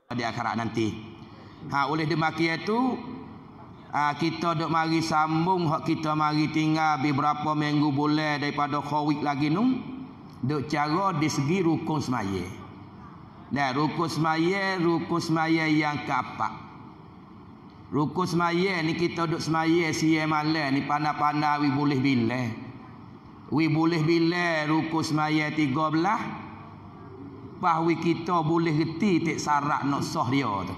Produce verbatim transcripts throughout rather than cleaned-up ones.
di akhirat nanti. Ha, oleh demikian itu ha, kita dok mari sambung hak kita mari tinggal beberapa minggu bulan daripada Covid lagi nu dok cara di segi rukun semaya. Nah, rukun semaya, rukun semaya yang keempat. Rukun semaya ni kita dok semaya siang malam ni pandai-pandai wi boleh bila. Wi boleh bila rukun semaya tiga belas. Bahawa kita boleh reti tak syarat nak sah dia tu.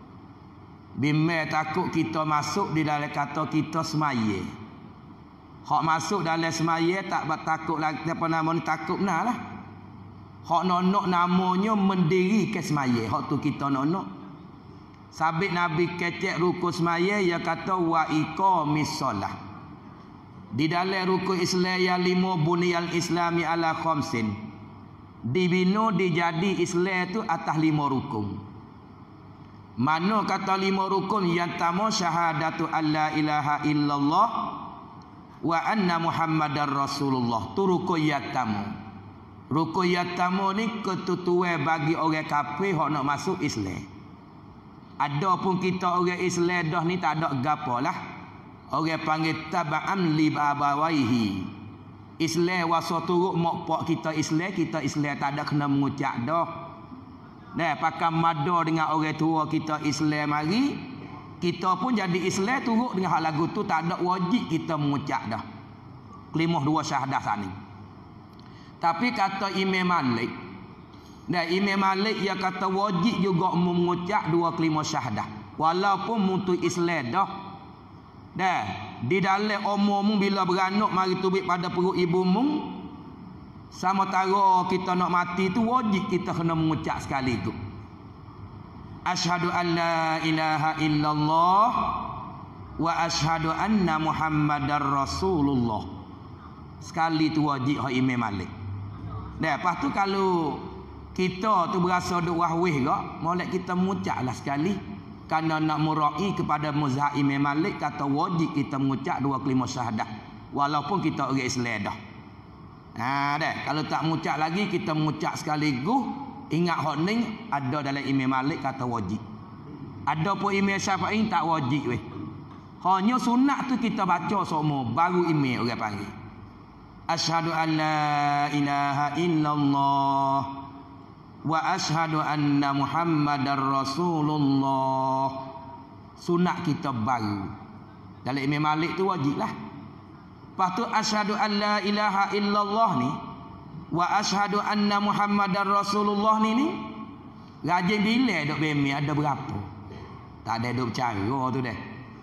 Bimbang takut kita masuk di dalam kata kita semaya. Hak masuk dalam semaya tak takut lagi apa nama ni takut benar lah. Hak nak namanya mendiri ke semaya. Hak tu kita nak. Sabit Nabi kecek rukun semaya ia kata wa iqamis solah. Di dalam rukun Islam yang lima buniyal islami ala khamsin. Dibina dijadi Islam tu atas lima rukun. Mana kata lima rukun? Yang pertama syahadatu alla ilaha illallah wa anna muhammadar rasulullah. Tu rukun yang pertama. Rukun yang pertama ni ketutuan bagi orang kafir hak nak masuk Islam. Ada pun kita orang Islam dah ni tak ada gapo lah. Orang panggil taba'an li abawaihi. Islam wasa turut mak pak kita Islam, kita Islam tak ada kena mengucap dah. Nah, pakai mada dengan orang tua kita Islam mari, kita pun jadi Islam turut dengan hak lagu tu tak ada wajib kita mengucap dah. Kelimah dua syahadah sani. Tapi kata Imam Malik, nah Imam Malik ia kata wajib juga mengucap dua kelimah syahadah. Walaupun mutu Islam dah. Dah, di dalam umurmu bila beranak mari tubik pada perut ibumu, sama tara kita nak mati tu wajib kita kena mengucap sekali tu. Asyhadu an la ilaha illallah wa asyhadu anna muhammadar rasulullah. Sekali tu wajib hak Imam Malik. Dah, lepas tu kalau kita tu berasa duk wahwih gak, molek kita mengucaplah sekali. Kerana nak murai kepada mazhab Imam Malik kata wajib kita mengucap dua kalimah syahadah walaupun kita orang Islam dah. Ha dah, kalau tak mengucap lagi kita mengucap sekaligus. Ingat hak ni ada dalam Imam Malik kata wajib. Ada pun Imam Syafi'i tak wajib weh. Hanya sunat tu kita baca semua baru Imam orang panggil. Asyhadu an la ilaha illallah wa asyhadu anna muhammadar rasulullah. Sunat kita baru. Dalam Imam Malik tu wajib lah. Lepas tu asyhadu an la ilaha illallah ni wa asyhadu anna muhammadar rasulullah ni ni rajin bila duk bemi ada berapa? Tak ada duk cara tu dah.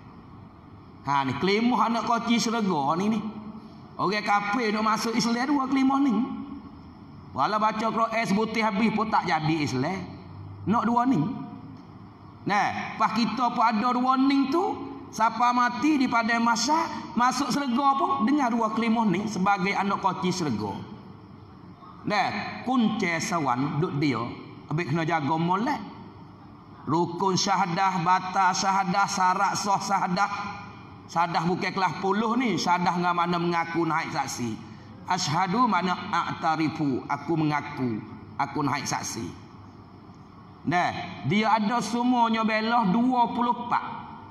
Ha ni kelimah anak koci serega ni ni. Orang kafir duk masuk Islam dua kelimah ni. Walau baca Quran sebutir habis pun tak jadi Islam. Nak dua ni. Nah, pas kita pun ada dua ni tu, siapa mati di pada masa masuk serga pun dengar dua kelimah ni sebagai anak koci serga. Nah, kunci sawan duk dia, habis kena jaga molek. Rukun syahadah, batal syahadah, syarat sah syahadah. Syahadah bukan kelas puluh ni, syahadah dengan mana mengaku naik saksi. Asyhadu mana a'tarifu, aku mengaku aku naik saksi. Nah, dia ada semuanya belah dua puluh empat.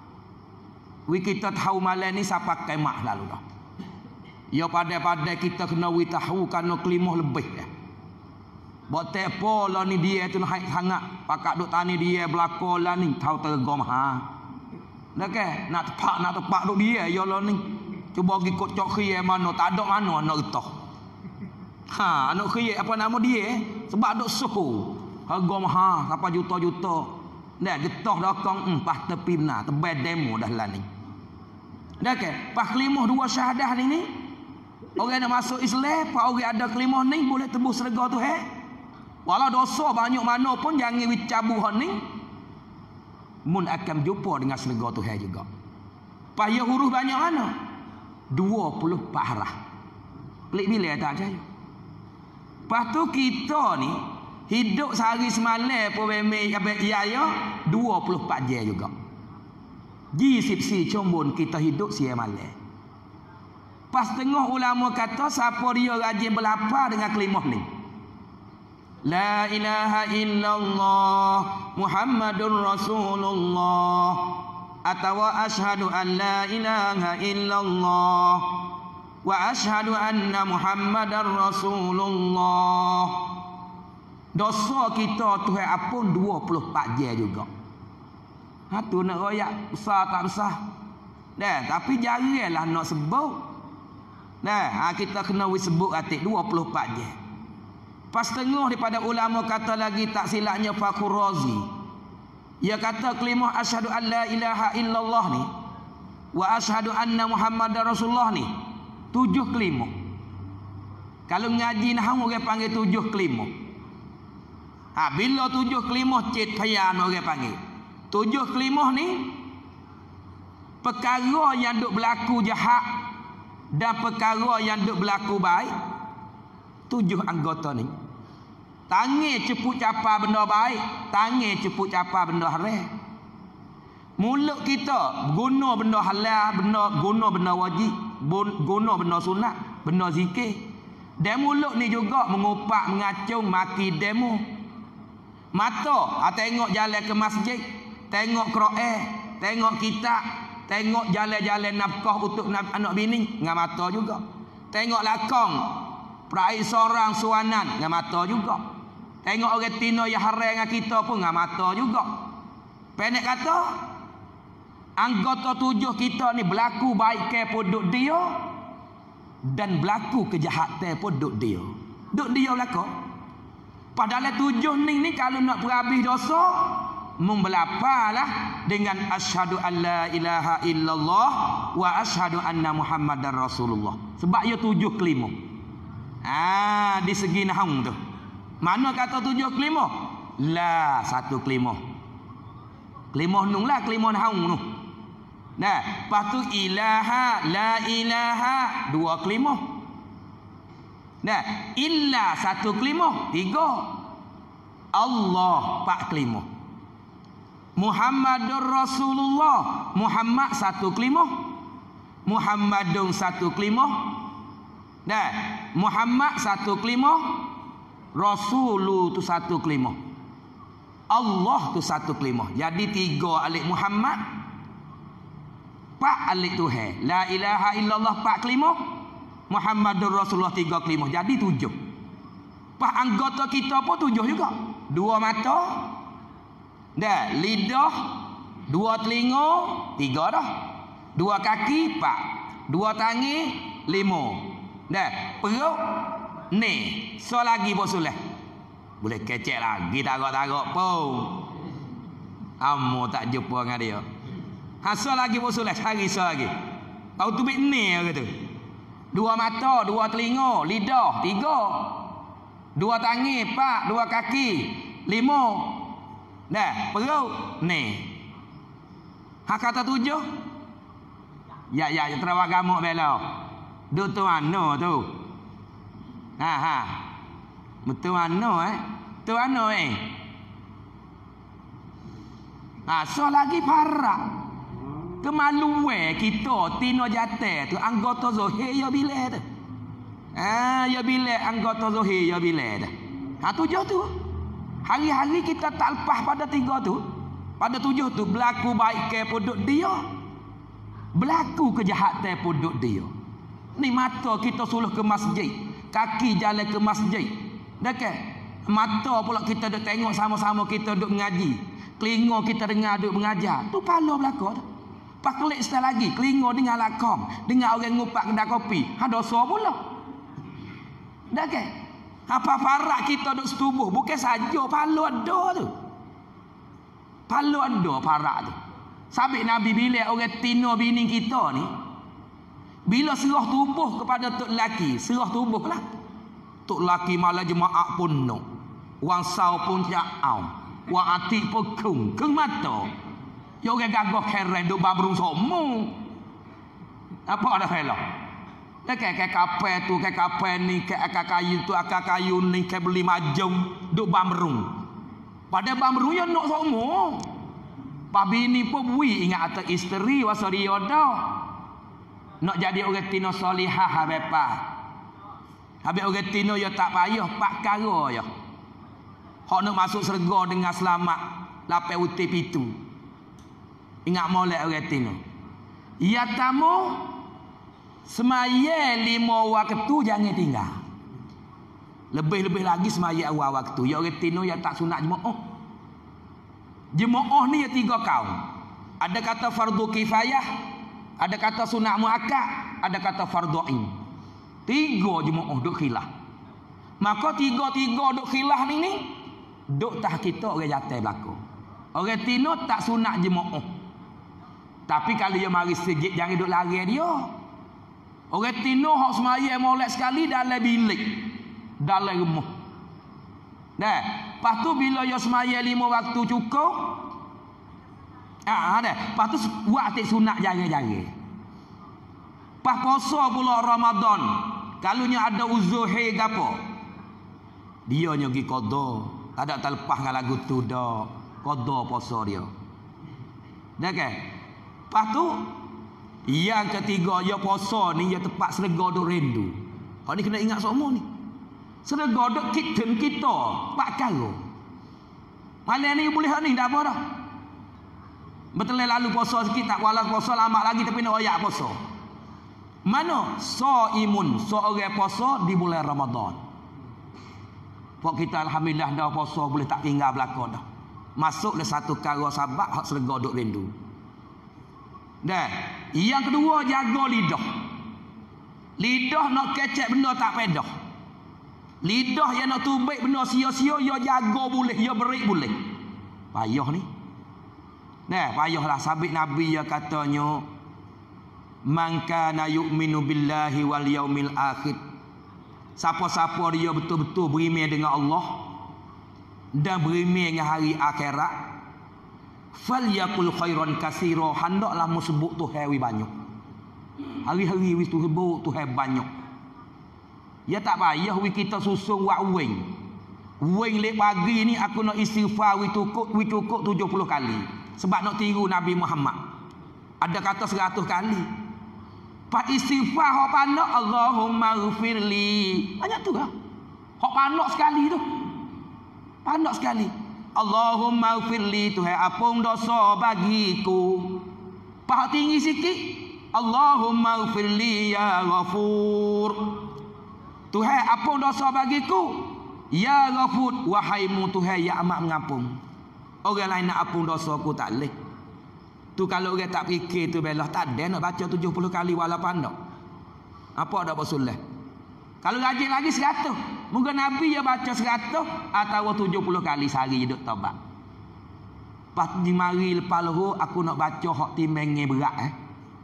Wi kita tahu malam ni siapa kemah lalu dah. Ya pada-pada kita kena wi tahu kerana kelimah lebih ya. Buat tepo lah ni dia tu naik sangat. Pakak duk tani dia belakang lah ni tahu tergom ha. Dah ke? Nak tepak nak tepak duk dia ya lah ni. Cuba pergi kok cok khiyai mana tak ada mana anak getah. Ha, anak khiyai apa nama dia? Sebab duk suhu. Harga mahal berapa juta-juta. Dah getah dah kong hmm, pas tepi benar, tebal demo dah lah ni. Dah ke? Pas kelimah dua syahadah ni ni. Orang nak masuk Islam, pak orang ada kelimah ni boleh tebus serga tu he. Walau dosa banyak mana pun jangan wicabu hak ni. Mun akan jumpa dengan serga tu he juga. Pas ya huruf banyak mana? dua puluh empat harah. Klik bila tak percaya. Lepas tu kita ni hidup sehari semalam pun memang apa ya ya dua puluh empat jam juga. Ji sipsi combon kita hidup siang malam. Pas tengah ulama kata siapa dia rajin berlapar dengan kelimah ni. La ilaha illallah Muhammadur Rasulullah, atau asyhadu an la ilaha illallah wa asyhadu anna Muhammadar Rasulullah. Dosa kita Tuhan ampun dua puluh empat jam juga. Ha tu nak royak besar tak besar. Dah, tapi jaranglah nak sebut. Dah, ha, kita kena wis sebut atik dua puluh empat jam. Pas tengah daripada ulama kata lagi tak silapnya Fakhr Razi. Ia kata kalimah asyhadu an la ilaha illallah ni wa asyhadu anna Muhammadar Rasulullah ni tujuh kalimah. Kalau ngaji nahwu orang panggil tujuh kalimah. Ha, bila tujuh kalimah cit payan orang panggil. Tujuh kalimah ni perkara yang duk berlaku jahat dan perkara yang duk berlaku baik. Tujuh anggota ni. Tangi ceput capa benda baik, tangi ceput capa benda haram. Mulut kita guna benda halal, benda guna benda wajib, guna benda sunat, benda zikir. Dan mulut ni juga mengupak, mengacung, maki demo. Mata, ha, tengok jalan ke masjid, tengok Quran, tengok kitab, tengok jalan-jalan nafkah untuk anak bini dengan mata juga. Tengok lakong peraih seorang suanan dengan mata juga. Tengok orang tino yang haram dengan kita pun dengan mata juga. Pendek kata, anggota tujuh kita ni berlaku baik ke pun duk dia, dan berlaku kejahatan pun duk dia. Duk dia berlaku. Padahal tujuh ni ni kalau nak berhabis dosa, membelapalah dengan asyhadu an la ilaha illallah wa asyhadu anna Muhammadar Rasulullah. Sebab ia tujuh kelima. Ah, di segi nahwu tu. Mana kata tujuh kelima? La satu kelima. Kelima nung lah, kelima nahwu tu. Nah, lepas tu ilaha, la ilaha, dua kelima. Nah, illa satu kelima, tiga. Allah, empat kelima. Muhammadur Rasulullah, Muhammad satu kelima. Muhammadun satu kelima. Nah, Muhammad satu kelima. Rasulu tu satu kelima. Allah tu satu kelima. Jadi tiga alif Muhammad, empat alif Tuhan. La ilaha illallah empat kelima. Muhammadur Rasulullah tiga kelima. Jadi tujuh. Pak anggota kita pun tujuh juga. Dua mata, dah, lidah, dua telinga, tiga dah. Dua kaki, empat. Dua tangi, lima. Dah, perut, ni. So lagi bosulah. Boleh kecek lagi tarok-tarok pun. Amo tak jumpa dengan dia. Ha, so lagi bosulah, cari so lagi. Kau tu bik ni kata. Dua mata, dua telinga, lidah, tiga. Dua tangi, empat, dua kaki, lima. Dah, perut, ni. Ha kata tujuh. Ya, ya, terawak gamuk bela. Duk tu ano tu. Ha, ha. Betul ano eh? Tu ano eh? Ha, so lagi parah. Kemaluan kita tino jatuh tu anggota zahir ya bila tu. Ah, ya bila anggota zahir ya bila tu. Ha tujuh tu. Hari-hari kita tak lepas pada tiga tu. Pada tujuh tu berlaku baik ke puduk dia. Berlaku kejahatan puduk dia. Ni mata kita suluh ke masjid, kaki jalan ke masjid. Dah ke? Mata pula kita duk tengok sama-sama kita duk mengaji. Telinga kita dengar duk mengajar. Tu pala belaka tu. Pak klik sekali lagi, telinga dengar lakong, dengar orang ngupak kedai kopi. Ha dosa pula. Dah ke? Apa farak kita duk setubuh, bukan saja pala ada tu. Pala ada farak tu. Sabit Nabi bila orang tino bini kita ni, bila serah tubuh kepada tok lelaki, serah tubuh lah. Tok lelaki malah jemaah pun no. Wang sau pun ja'au. Wang ati pun kung. Kung mata. Yo orang gagah keren duk babrung somu. Apa ada hela? Dah kayak kapal tu, kayak kapal ni, kayak akak kayu tu, akak kayu ni, kayak beli majung duk bamrung. Pada bamrung yo nak somu. Pabi ni pun bui ingat atas isteri wasari yoda. Nak jadi orang tino solihah bepa. Habis orang tino yo tak payah pak karo yo. Hak nak masuk syurga dengan selamat lapai utip itu. Ingat molek orang tino. Ya tamu semaya lima waktu jangan tinggal. Lebih-lebih lagi semaya awal waktu. Ya orang tino yang tak sunat jemaah. Jemaah ni ya tiga kaum. Ada kata fardu kifayah, ada kata sunat muakkad, ada kata fardu ain. Tiga jemaah duk khilaf. Maka tiga-tiga duk khilaf ni ni duk tah kita orang jatuh belakang. Orang tino tak sunat jemaah. Tapi kalau dia mari sejid jangan duk lari dia. Orang tino hak semaya molek sekali dalam bilik, dalam rumah. Dah, lepas tu bila dia semaya lima waktu cukup, ah dah, lepas tu buat atik sunat jari-jari. Pas puasa pula Ramadan, kalau nya ada uzur haid gapo, dia nya pergi qada. Tak ada terlepas dengan lagu tu dah. Qada puasa dia. Dah ke? Lepas tu yang ketiga dia puasa ni dia tepat serga duk rindu. Hak ni kena ingat semua ni. Serga duk kitchen kita pak karo. Malam ni boleh hak ni dak apa dah. Betul lalu puasa sikit tak walau puasa lama lagi tapi nak royak puasa. Mana saimun seorang puasa di bulan Ramadan. Pok kita alhamdulillah dah puasa boleh tak tinggal belakang dah. Masuk le satu kara sabak hak serga duk rindu. Dah. Yang kedua jaga lidah. Lidah nak kecek benda tak pedah. Lidah yang nak tubik benda sia-sia dia jaga boleh, dia berik boleh. Payah ni. Nah, payahlah sabit Nabi ya katanya man kana yu'minu billahi wal yaumil akhir. Siapa-siapa dia betul-betul beriman dengan Allah dan beriman dengan hari akhirat, falyakul khairan katsira, hendaklah mu sebut Tuhan wi banyak. Hari-hari wi tu sebut Tuhan banyak. Ya tak payah wi kita susung wak wing. Wing lek pagi ni aku nak istighfar wi cukup wi cukup tujuh puluh kali. Sebab nak tiru Nabi Muhammad. Ada kata seratus kali. Pak istighfar hok panak Allahumma ghfirli. Banyak tu lah. Hok panak sekali tu. Panak sekali. Allahumma ghfirli, Tuhan ampun dosa bagiku. Pak tinggi sikit. Allahumma ghfirli ya Ghafur. Tuhan ampun dosa bagiku. Ya Ghafur, wahaimu Tuhan yang amat mengampun. Orang lain nak ampun dosa aku tak boleh. Tu kalau orang tak fikir tu belah tak ada nak baca tujuh puluh kali walaupun tak. Apa ada bersulah? Kalau rajin lagi seratus. Mungkin Nabi dia baca seratus atau tujuh puluh kali sehari duduk taubat. Pas di mari lepas lahu aku nak baca hak timbangnya berat eh.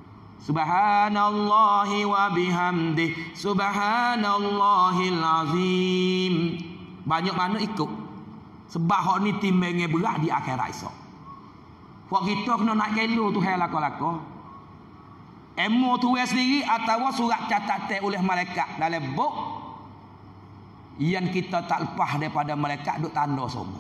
Subhanallahi wa bihamdi subhanallahil azim. Banyak mana ikut. Sebab hak ni timbangnya berat di akhirat esok. Hak kita kena nak kelo tu hal lako-lako. Emo tu sendiri atau surat catatan oleh malaikat dalam buk yang kita tak lepas daripada malaikat duk tanda semua.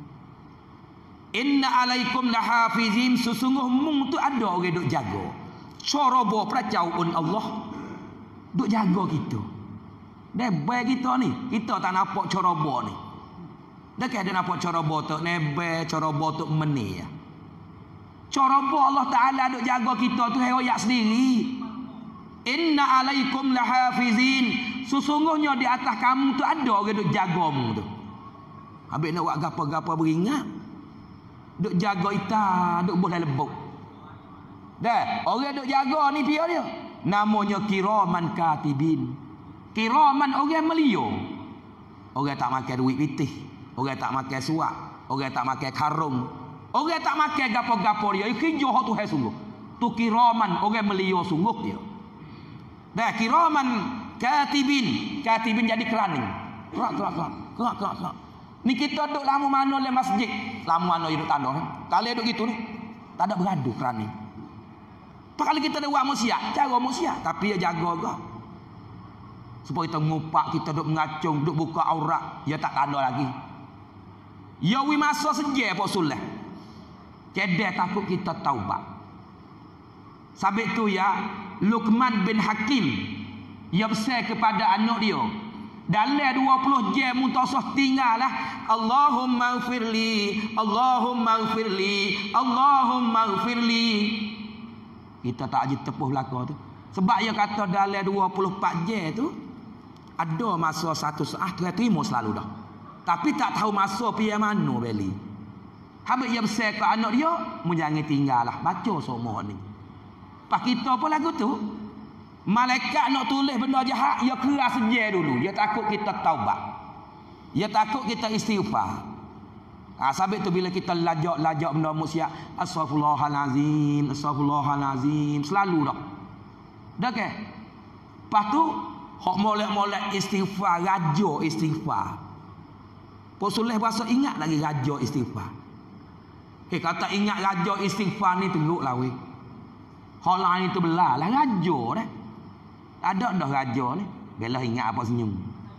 Inna alaikum lahafizin, sesungguh mung tu ada orang duk jaga. Corobo percauan Allah duk jaga kita. Nebel kita ni, kita tak nampak corobo ni. Dekat ada nampak corobo tu nebel, corobo tu meni ya. Corobo Allah Ta'ala duk jaga kita tu heroyak sendiri. Inna alaikum lahafizin, sesungguhnya di atas kamu tu ada orang duk jagamu tu. Habis nak buat gapa-gapa beringat, duk jaga ita, duk buat dalam lebuk. Dah, orang duk jaga ni dia dia. Namanya kiraman katibin. Kiraman orang melio. Orang tak makan duit pitih, orang tak makan suap, orang tak makan karung. Orang tak makan gapo-gapo dia. Kerja hak Tuhan sungguh. Tu kiraman orang melio sungguh dia. Dah kiraman katibin. Katibin jadi keraning. Kerak kerak kerak. Kerak kerak kerak. Ni kita duduk lama mana le masjid. Lama mana duduk tanda. Kalau duduk gitu ni. Tak ada beradu keraning. Kalau kita ada buat maksiat, cara maksiat, tapi dia jaga juga. Supaya kita ngupak, kita duduk mengacung, duduk buka aurat, dia tak tanda lagi. Ya wi masa seje apa sulah. Kedai takut kita taubat. Sabit tu ya Luqman bin Hakim, dia besar kepada anak dia. Dalam dua puluh jam mutasah tinggal lah. Allahumma ighfirli, Allahumma ighfirli, Allahumma ighfirli. Kita tak je tepuh belaka tu. Sebab dia kata dalam dua puluh empat jam tu ada masa satu saat tu terima selalu dah. Tapi tak tahu masa pergi mana beli. Habis dia besar ke anak dia, mu jangan tinggal lah. Baca semua ni. Pak kita pun lagu tu. Malaikat nak tulis benda jahat, dia keras sejar dulu. Dia takut kita taubat. Dia takut kita istighfar. Ha, sebab tu bila kita lajak-lajak benda maksiat, astaghfirullahalazim, astaghfirullahalazim, selalu dah. Dah ke? Lepas tu, hok molek-molek istighfar, raja istighfar. Kau sulih bahasa ingat lagi raja istighfar. Eh, kata ingat raja istighfar ni teruk lah weh. Hok lain tu belah lah raja dah. Ada dah raja ni. Bela ingat apa senyum.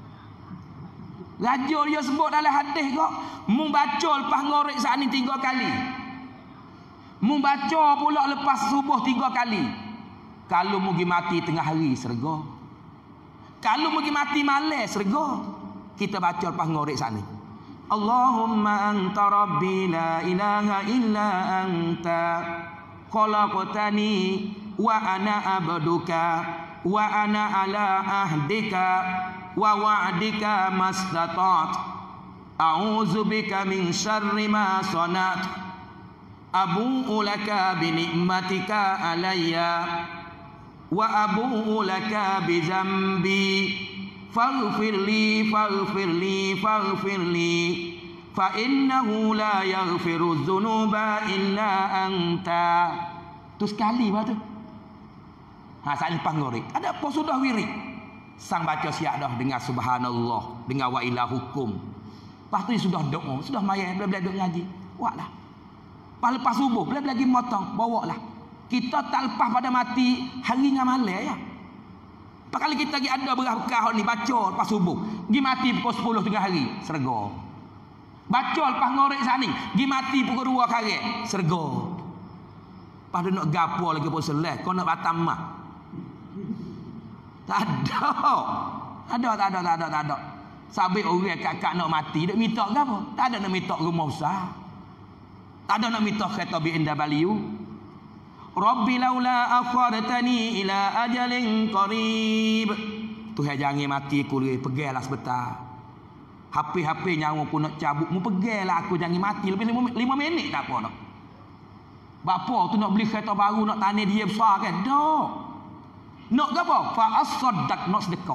Raja dia sebut dalam hadis kok, mu baca lepas ngorek saat ni tiga kali. Mu baca pula lepas subuh tiga kali. Kalau mu pergi mati tengah hari serga. Kalau mu pergi mati malam serga. Kita baca lepas ngorek saat ni. Allahumma anta rabbi la ilaha illa anta khalaqtani wa ana abduka wa ana ala ahdika wa wa'dika mastatat a'udzu bika min syarri ma sanat abu'u laka bi ni'matika alayya wa abu'u laka bi dzambi faghfirli faghfirli faghfirli fa innahu la yaghfiru dzunuba illa anta. Tu sekali bah tu. Ha, saat lepas ngorek. Ada apa sudah wirid. Sang baca siap dah dengan subhanallah, dengan wa ila hukum. Lepas tu sudah doa, sudah mayat, bila-bila duk ngaji. Buat lah. Lepas lepas subuh, bila-bila lagi motong, bawa lah. Kita tak lepas pada mati hari dengan malam ya. Lepas kali kita lagi ada berah-berah ni, baca lepas subuh. Pergi mati pukul sepuluh tengah hari, serga. Baca lepas ngorek saat ni, pergi mati pukul dua kali, serga. Lepas tu nak gapo lagi pun seleh, kau nak batam mah. Tak ada. Ada, tak ada, tak ada, tak ada. Sabit orang kakak nak mati, nak minta ke apa? Tak ada nak minta rumah besar. Tak ada nak minta kereta B M W. Rabbi laula akhartani ila ajalin qarib. Tuhan jangan mati aku lagi, pergilah sebentar. H P-H P nyawa aku nak cabut, mu pergilah aku jangan mati lebih lima minit tak apa nak. Bapa tu nak beli kereta baru, nak tani dia besar kan? Tak. Nak ke apa? Fa as-saddaq, nak sedekah.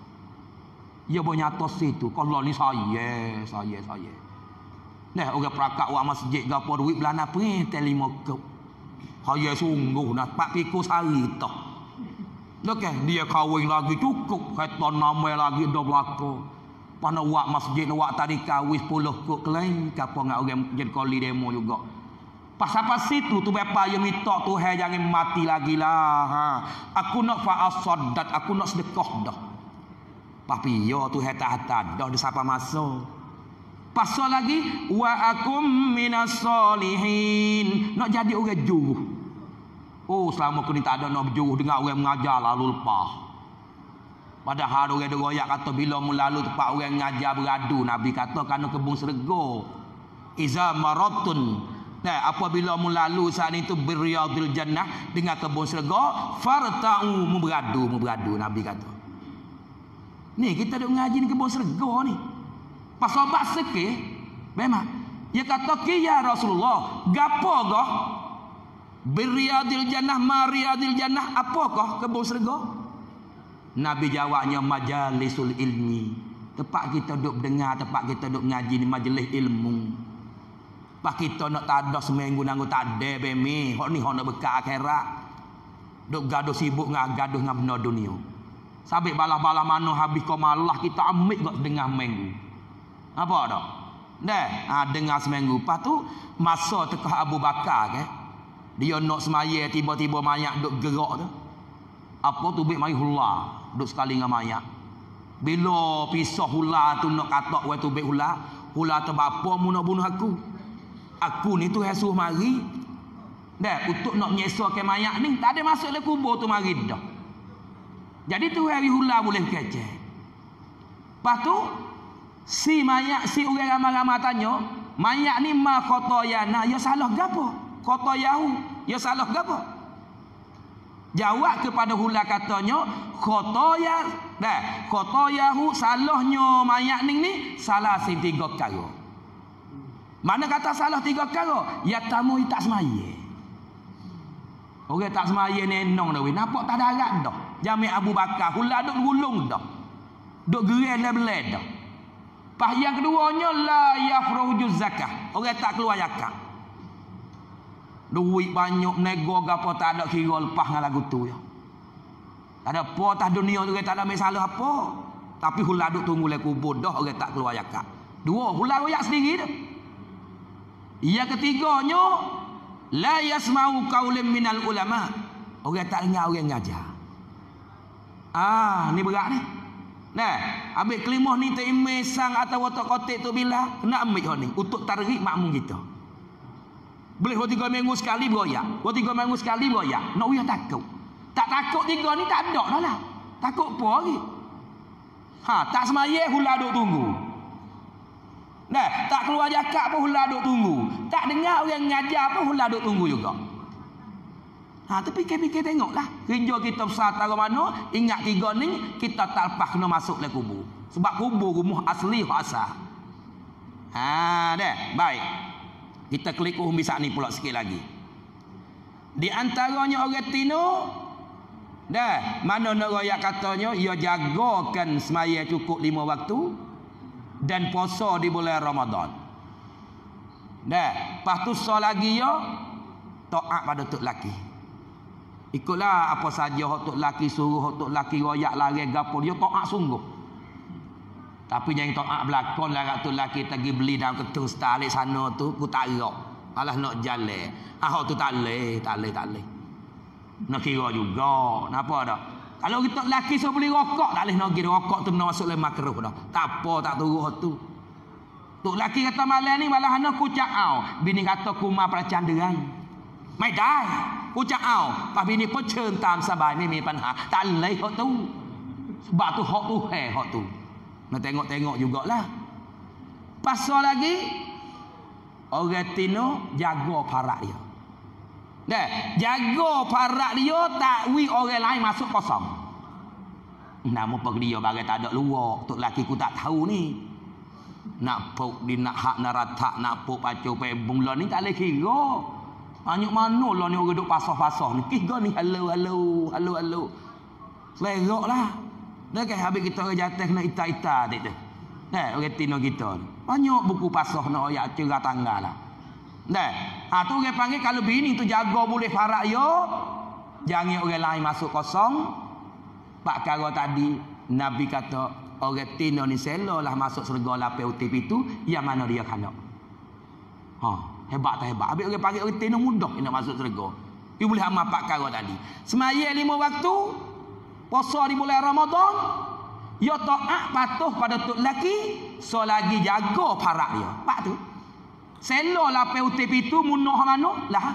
Ya boleh nyata situ. Kalau ni saya, saya, saya. Nah, orang perakak wak masjid gapo duit belana perih lima kau. Saya sungguh nak pak pikul sehari tah. Okey, dia kahwin lagi cukup, kereta nama lagi dah belaka. Pana wak masjid wak tadi kahwin sepuluh kok lain, gapo ngak orang jadi koli demo juga. Pas-pas situ tu bapa yang minta Tuhan jangan mati lagi lah. Ha. Aku nak fa'asadat, aku nak sedekah dah. Tapi ya Tuhan tak ada dah siapa masa. Pasal lagi wa akum minas solihin. Nak jadi orang juruh. Oh, selama aku ni tak ada nak berjuruh dengan orang mengajar lalu lepas. Padahal orang deroyak kata bila mu lalu tempat orang mengajar beradu, Nabi kata kerana kebun serga. Iza maratun. Nah, apabila mu lalu saat itu birriyadil jannah dengan kebun syurga, farta'u, mu beradu, mu beradu, Nabi kata. Ni kita duk ngaji ni kebun syurga ni. Pas sobat sikit, memang dia kata ki ya Rasulullah, gapo gah birriyadil jannah, mariyadil jannah, apakah kebun syurga? Nabi jawabnya majalisul ilmi. Tempat kita duk dengar, tempat kita duk ngaji ni majlis ilmu. Pak kita nak tak ada seminggu nanggu tak ada bemi. Hok ni hok nak bekak akhirat. Duk gaduh sibuk ngah gaduh ngah benda dunia. Sabik balah-balah mana habis kau malah kita ambil kok dengar minggu. Apa dak? Dah, ha, dengar seminggu. Lepas tu masa tekah Abu Bakar ke. Dia nak semaya tiba-tiba mayat duk gerak tu. Apa tu bik mai hula, duk sekali dengan mayat. Bila pisah hula tu nak katak we tu bik hula, hula tu apa mu nak bunuh aku? Aku ni tu Yesus mari dah untuk nak menyesal ke mayat ni, tak ada masuk le kubur tu mari dah. Jadi tu hari hula boleh kecek. Lepas tu si mayat si orang ramai-ramai tanya, mayat ni ma khotoyana, ya salah gapo? Khotoyahu, ya salah gapo? Jawab kepada hula katanya, khotoya dah, khotoyahu salahnya mayat ni ni salah sing tiga perkara. Mana kata salah tiga perkara? Ya tamu tak semaya. Orang tak semaya nenong dah weh. Nampak tak ada arat dah. Jami' Abu Bakar hula duk gulung dah. Duk gerai lebelai dah. Pas yang keduanya la yafrujuz zakah. Orang tak keluar zakat. Duit banyak nego gapo tak ada kira lepas dengan lagu tu ya. Tak ada apa tah dunia tu tak ada masalah apa. Tapi hula duk tunggu le kubur dah orang tak keluar zakat. Dua hula royak sendiri dah. Yang ketiganya la yasma'u qaulan minal ulama. Orang tak dengar orang ngajar. Ah, ni berat ni. Nah, ambil kelimah ni tak imesang atau watak kotek tu bila kena ambil hal ni untuk tarikh makmum kita. Boleh waktu tiga minggu sekali beroyak. Waktu tiga minggu sekali beroyak. Nak uyah takut. Tak takut tiga ni tak ada dah lah. Takut apa lagi? Ha, tak semaya hula duk tunggu. Nah, tak keluar zakat pun hula duk tunggu. Tak dengar orang ngajar pun hula duk tunggu juga. Ha, tapi fikir-fikir tengoklah. Rinjo kita besar taruh mana, ingat tiga ni, kita tak lepas kena masuk le kubur. Sebab kubur rumah asli asal. Ha, dah. Baik. Kita klik umbi sak ni pula sikit lagi. Di antaranya orang Tino, dah, mana nak royak katanya, ia jagakan semaya cukup lima waktu dan puasa di bulan Ramadan. Dah, lepas tu so lagi ya taat pada tok laki. Ikutlah apa saja hak tok laki suruh, hak tok laki royak lari gapo dia taat sungguh. Tapi yang taat belakon lah kat tok laki pergi beli dalam ketung setalik sana tu ku tak rak. Malah nak jalan. Ah hak tu tak leh, tak leh, tak leh. Nak kira juga. Napa dak? Kalau kita laki suruh beli rokok tak leh nak kira rokok tu nak masuk dalam makruh dah. Tak apa tak turun hak tu. Tok laki kata malam ni malah ana ku cak au. Bini kata ku ma pracanderan. Mai dai. Ku cak au. Pas bini pun chen tam sabai niมีปัญหา. Tak leh hak tu. Sebab tu hak tu hai hak tu. Nak tengok-tengok jugalah. Pasal lagi orang Tino jaga parak dia. Dah, jaga parak dia tak wi orang lain masuk kosong. Nama pergi dia bagai tak ada luar. Tok laki ku tak tahu ni. Nak pok di nak hak nak ratak nak pok pacu pe bungla ni tak leh kira. Banyak mana lah ni orang duk pasah-pasah ni. Kira ni halo halo halo halo. Seleroklah. Dah kan habis kita orang jatuh kena ita-ita tu. Dah orang Tino kita ni. Banyak buku pasah nak ayat cerah tanggal lah. Dah. Ha tu orang panggil kalau bini tu jaga boleh farak yo. Jangan orang lain masuk kosong. Pak kara tadi Nabi kata orang Tino ni selolah masuk surga lapai utip itu yang mana dia kena. Ha, hebat tak hebat. Habis orang panggil orang Tino mudah nak masuk surga. Dia boleh amal pak kara tadi. Semaya lima waktu puasa di bulan Ramadan, ya taat patuh pada tok laki, so lagi jaga parak dia. Pak tu. Selo lapai utip itu munah mana? Lah.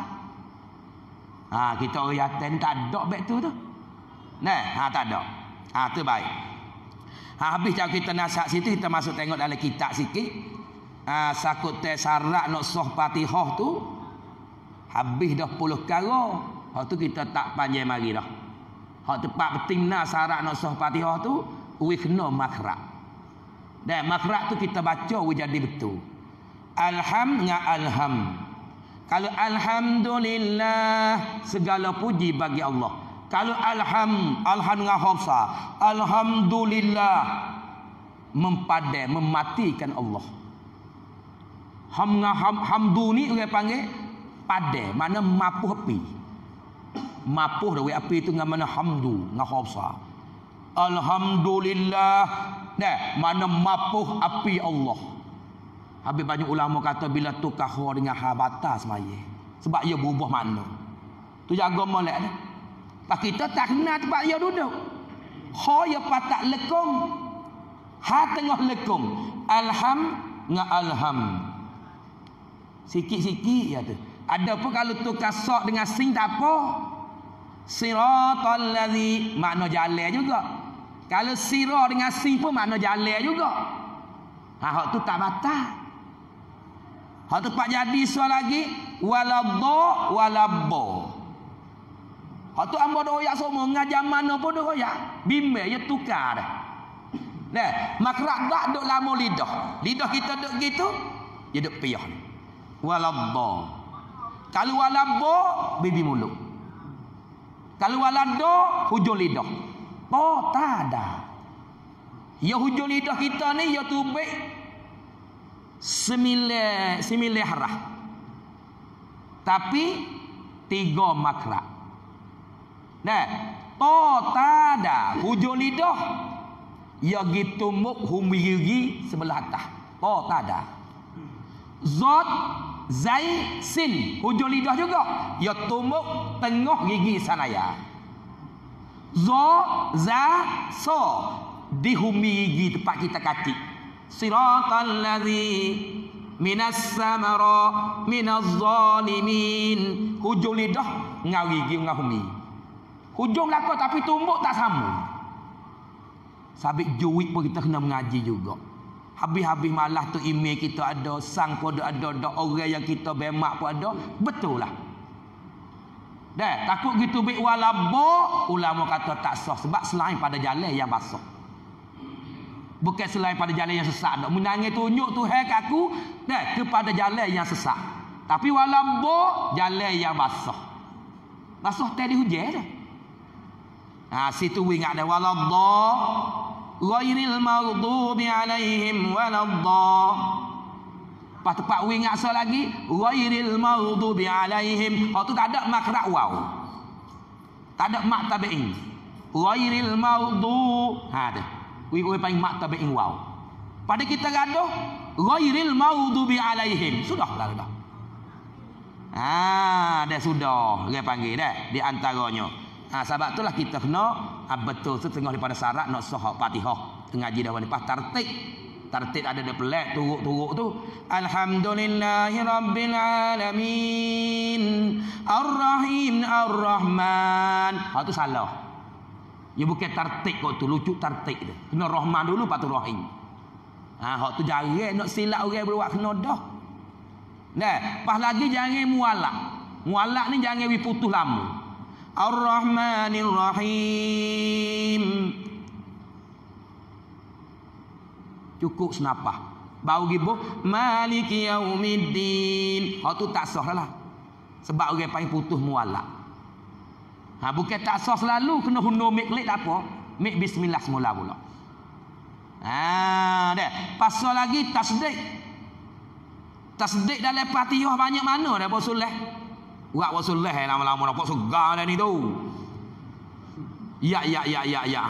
Ha, kita orang yatim tak ada beg tu tu. Nah, ha tak ada. Ha tu baik. Ha habis kalau kita nasihat situ kita masuk tengok dalam kitab sikit. Ha sakut teh syarat nak sah Fatihah tu habis dah puluh kara. Hak tu kita tak panjang mari dah. Hak tepat penting nak syarat nak sah Fatihah tu we kena makhraj. Dan makhraj tu kita baca we jadi betul. Alham dengan alham. Kalau alhamdulillah segala puji bagi Allah. Kalau alham alham dengan hafsa, alhamdulillah mempadai mematikan Allah. Ham dengan ham, hamdu ni orang panggil padai, mana mapuh api. Mapuh dah api tu dengan mana hamdu dengan hafsa. Alhamdulillah dah mana mapuh api Allah. Habis banyak ulama kata bila tu kahwa dengan habata semaya. Sebab ia berubah makna. Tu jaga molek dah. Pak kita tak kenal tempat ia duduk. Ha ia patak lekung. Ha tengah lekung. Alham dengan alham. Sikit-sikit ya tu. Ada pun kalau tu kasok dengan sing tak apa. Siratal ladzi makna jalan juga. Kalau sira dengan si pun makna jalan juga. Ha, hak tu tak batal. Hak tu pak jadi soal lagi waladha walabba. Hak tu ambo doyak semua ngajar mana pun doyak. Bimbel ya tukar dah. Nah, makrak dak duk lama lidah. Lidah kita duk gitu, dia duk piyah. Waladha. Kalau walabba bibi mulut. Kalau waladha hujung lidah. Oh, tak ada. Ya hujung lidah kita ni ya tubik sembilan sembilan harah. Tapi tiga makrak. Nah, to tak ada hujung lidah. Ya gitu muk humi gigi sebelah atas. To tak ada. Zat zai sin hujung lidah juga. Ya tumuk tengah gigi sanaya. Zo za so di humi gigi tempat kita kaki. Siratal ladzi minas samara minaz zalimin. Hujung lidah ngau gigi ngau humi. Hujung belakang tapi tumbuk tak sama. Sabit juwit pun kita kena mengaji juga. Habis-habis malah tu email kita ada, sang pun ada, ada orang yang kita bemak pun ada. Betul lah. Dah, takut gitu bik walabba, ulama kata tak sah sebab selain pada jalan yang basah. Bukan selain pada jalan yang sesat. Nak menangis tunjuk Tuhan kat aku, dah kepada jalan yang sesat. Tapi walabba jalan yang basah. Basah tadi hujan dah. Ha, situ ingat dah waladha ghairil maghdubi alaihim waladha. Lepas tu pak ingat so lagi ghairil maghdubi alaihim. Oh tu tak ada makrak waw. Tak ada mak tabi'in. Ghairil maghdu. Ha dah. Wi wi panggil mak tabi'in waw. Pada kita gaduh ghairil maghdubi alaihim. Sudahlah dah. Ha dah sudah. Dia panggil dah di antaranya. Ha, sebab itulah kita kena ha, betul setengah daripada syarat nak sah Fatihah ngaji dah ni pas tartib. Tartib ada dia pelik turuk-turuk tu. Alhamdulillahirabbil alamin. Ar-Rahim Ar-Rahman. Ha tu salah. Ya bukan tartib kau tu, lucu tartib tu. Kena Rahman dulu lepas tu Rahim. Ha hak tu jarang nak silap orang berbuat kena dah. Nah, pas lagi jangan mualak. Mualak ni jangan wi putus lama. Ar-Rahmanir Rahim. Cukup senapah. Bau gibuh Maliki Yaumiddin. Hak tu tak sah lah. Sebab orang paling putus mualak. Ha bukan tak sah selalu kena hundur mik klik tak apa. Mik bismillah semula pula. Ha dah. Pasal lagi tasdik. Tasdik dalam Fatihah banyak mana dah Rasulullah. Buat Rasulullah lama-lama nampak segar dah ni tu. Ya ya ya ya ya.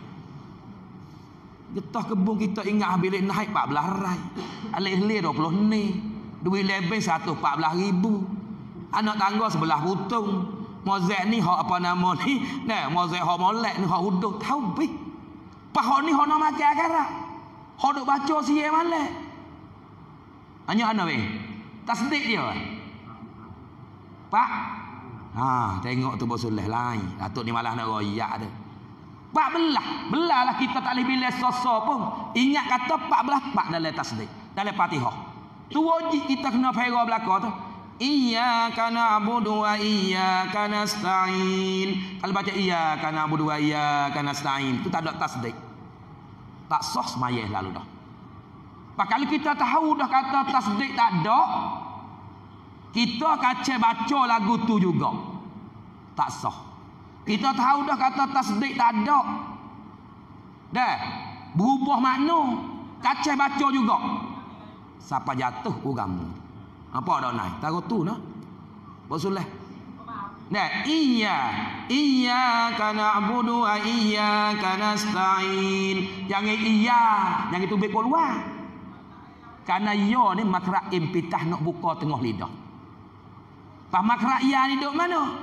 Getah kebun kita ingat bilik naik empat belas rai. Alih-alih dua puluh ni. Duit lebih seratus empat belas ribu. Anak tangga sebelah putung. Mozek ni hak apa nama ni? Nah, mozek hak molek ni hak huduh. Tahu bih. Pak ni hak nak makan akhirat. Hak duk baca siang malam. Hanya ana weh. Tasdik dia. Pak. Ha, tengok tu Rasulullah lain. Datuk ni malah nak royak dia. Pak belah, belahlah kita tak boleh bila sosok pun. Ingat kata pak belah pak dalam tasdik, dalam Fatihah. Tu wajib kita kena faham belaka tu. Iyyaka na'budu wa iyyaka nasta'in. Kalau baca iyyaka na'budu wa iyyaka nasta'in, tu tak ada tasdik. Tak sah semayah lalu dah. Pak kalau kita tahu dah kata tasdik tak ada, kita kaca baca lagu tu juga tak sah. Kita tahu dah kata tasdik tak ada, dah berubah makna, kaca baca juga. Siapa jatuh ugamu? Apa dah naik? Taruh tu nah. Rasulullah. Nah, iya, iyyaka na'budu wa iyyaka nasta'in. Jangan iya, jangan tubik keluar. Karena ya ni makrak impitah nak buka tengah lidah. Pas makrak iya ni duduk mana?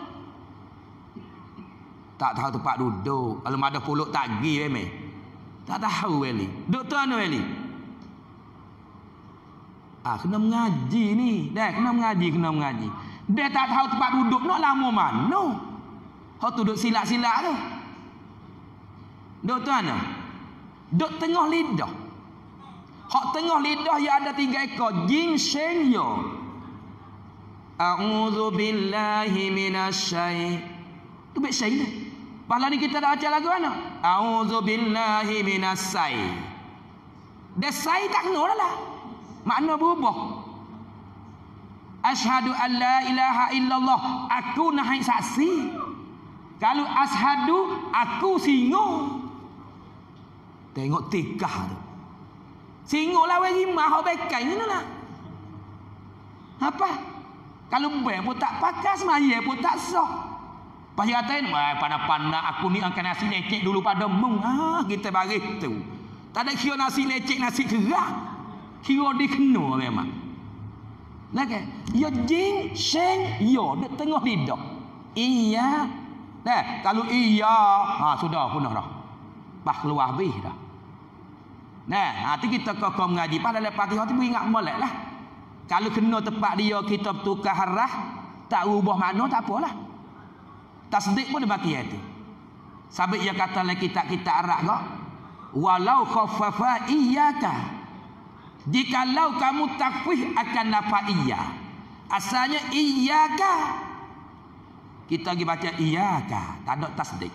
Tak tahu tempat duduk. Kalau ada pulut tak pergi weh. Tak tahu weh. Duduk tu anu weh. Ah, kena mengaji ni. Dah, kena mengaji, kena mengaji. Dia tak tahu tempat duduk nak lama mana. Hak tu duduk silap-silap tu. Duk tu mana? Duk tengah lidah. Hak tengah lidah ya ada tiga ekor. Jin, shen, yo. A'udzu billahi minasyai. Tu baik syai dah. Pahala ni kita dah baca lagu mana? A'udzu billahi minasyai. Dah sai tak kena dah lah. Makna berubah. Asyhadu an la ilaha illallah. Aku naik saksi. Kalau asyhadu, aku singo. Tengok tikah tu. Singo lah wei rimah hok bekai ni lah. Apa? Kalau ber pun tak pakai, semaya pun tak sah. Pas dia katain, wah pandai-pandai aku ni angkat nasi lecek dulu pada mung. Ah, kita baris tu. Tak ada kira nasi lecek, nasi kerak. Kira dikena memang. Nah kan? Ya jin, shen, yo dek tengah lidah. Iya. Nah, kalau iya, ha sudah punah dah. Bah keluar habis dah. Nah, nanti kita kau mengaji pada lepas Fatihah tu ingat molek lah. Kalau kena tepat dia kita bertukar harah, tak ubah makna tak apalah. Tasdik pun dia bagi itu. Sabit dia kata dalam kitab-kitab Arab kau, walau khaffafa iyyaka. Jikalau kamu takfih akan dapat iya. Asalnya iyyaka. Kita pergi baca iyyaka, tak ada tasdik.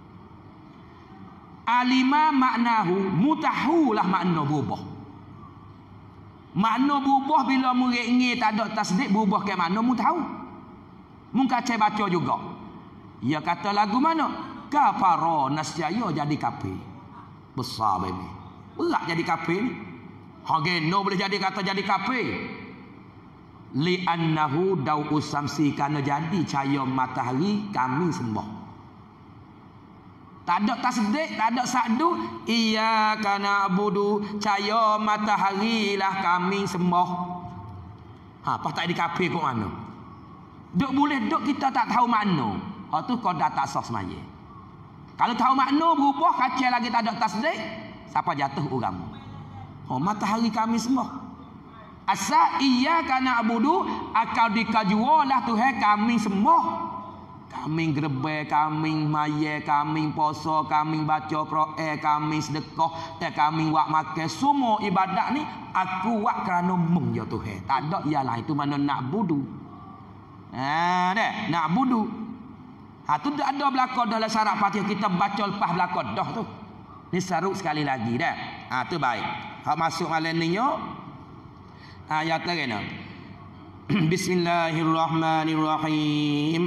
Alima maknahu, mutahulah makna berubah. Makna berubah bila murid-murid tak ada tasdik, berubah ke makna mutahu. Mungkin saya baca juga. Ia kata lagu mana? Kafara nasjaya jadi kafir. Besar baby. Berat jadi kafir ni. Hageno boleh jadi kata jadi kafir. Li annahu dau samsi, karena jadi cahaya matahari kami sembah. Tak ada tasdik, tak ada sakdu. Iyyaka na'budu, cahaya matahari lah kami sembah. Ha, apa tak di kafir kok mana? Duk boleh duk kita tak tahu makna. Ha tu kau dah tak sah semaya. Kalau tahu makna berubah kacau lagi tak ada tasdik, siapa jatuh orang? Oh, matahari kami sembah. Asa iyyaka na'budu, akau dikajualah Tuhan kami sembah. Kami gerbe, kami maya, kami poso, kami baca Quran, kami sedekah, dan kami wak makan. Semua ibadat ni aku wak kerana mung ya Tuhan. Tak ada ialah itu mana nak budu. Ha dah, nak budu. Ha tu dah ada belakang dalam syarat Fatihah kita baca lepas belakang dah tu. Ni saruk sekali lagi dah. Ha tu baik. Hak masuk malam ni yo. Ayat lagi nak. Bismillahirrahmanirrahim.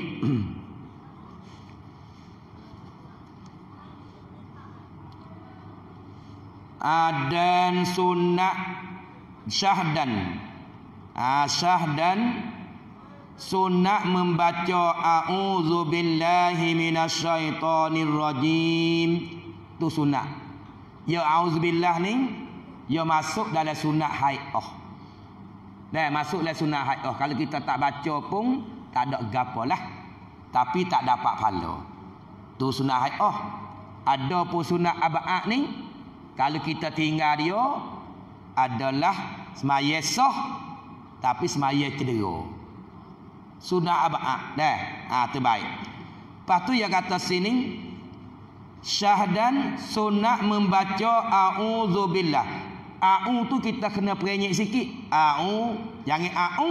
Adan sunnah syahdan. Ah syahdan sunnah membaca a'udzu billahi minasyaitonir rajim. Tu sunnah. Ya auzubillah ni ya masuk dalam sunnah hai'ah. Dah masuk dalam sunnah hai'ah. Kalau kita tak baca pun tak ada gapalah. Tapi tak dapat pahala. Tu sunnah hai'ah. Ada pun sunnah aba'ah ni, kalau kita tinggal dia adalah semaya sah tapi semaya cedera. Sunnah aba'ah. Dah. Ah tu baik. Lepas tu dia kata sini syahdan sunnah membaca a'udzu billah. A'u tu kita kena perenyek sikit. A'u, jangan a'u.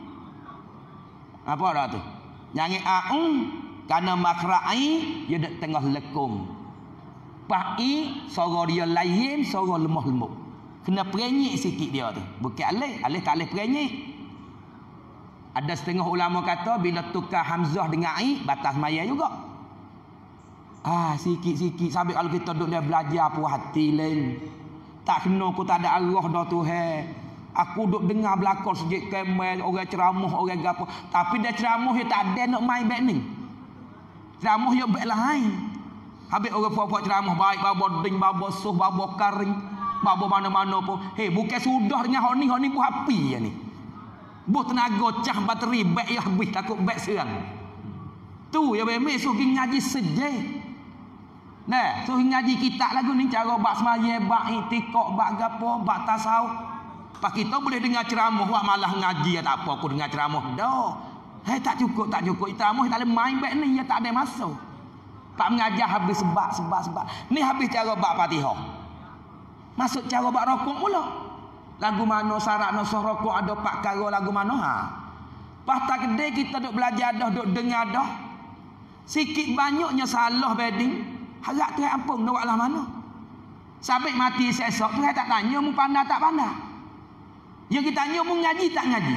Apa dah tu? Jangan a'u kerana makrai dia dak tengah lekung. Pa'i suara dia lain, suara lemah lembut. Kena perenyek sikit dia tu. Bukan alih, alih tak alih perenyek. Ada setengah ulama kata bila tukar hamzah dengan ai batas maya juga. Ah sikit-sikit sampai kalau kita duduk dia belajar puas hati lain. Tak kena aku tak ada arwah dah Tuhan. Aku duk dengar belakang sejak kemel orang ceramah orang gapo, tapi dia ceramah dia tak ada nak main baik ni. Ceramah dia baik lain. Habis orang puak-puak ceramah baik babo ding babo suh babo karing babo mana-mana pun. Hei bukan sudah dengan hok ni hok ni pun api ya ni. Buh tenaga cah bateri baik ya habis takut baik serang. Tu ya memang suh ngaji sejai. Nah, suh ngaji kitab lagu ni cara bak semaya, bak itikok, bak gapo, bak tasawuf. Pak kita boleh dengar ceramah wak malah ngaji ya tak apa aku dengar ceramah dah. Hei tak cukup tak cukup ceramah tak boleh main baik ni ya tak ada masuk. Pak mengajar habis sebab sebab sebab. Ni habis cara bab Fatihah. Masuk cara bab rokok pula. Lagu mana syarat nak suruh rokok ada pak kara lagu mana ha. Pas tak kedai kita duk belajar dah, duk dengar dah. Sikit banyaknya salah bedding. Harap Tuhan ampun nak buatlah mana. Sampai mati esok Tuhan tak tanya mu pandai tak pandai. Yang kita tanya mu ngaji tak ngaji.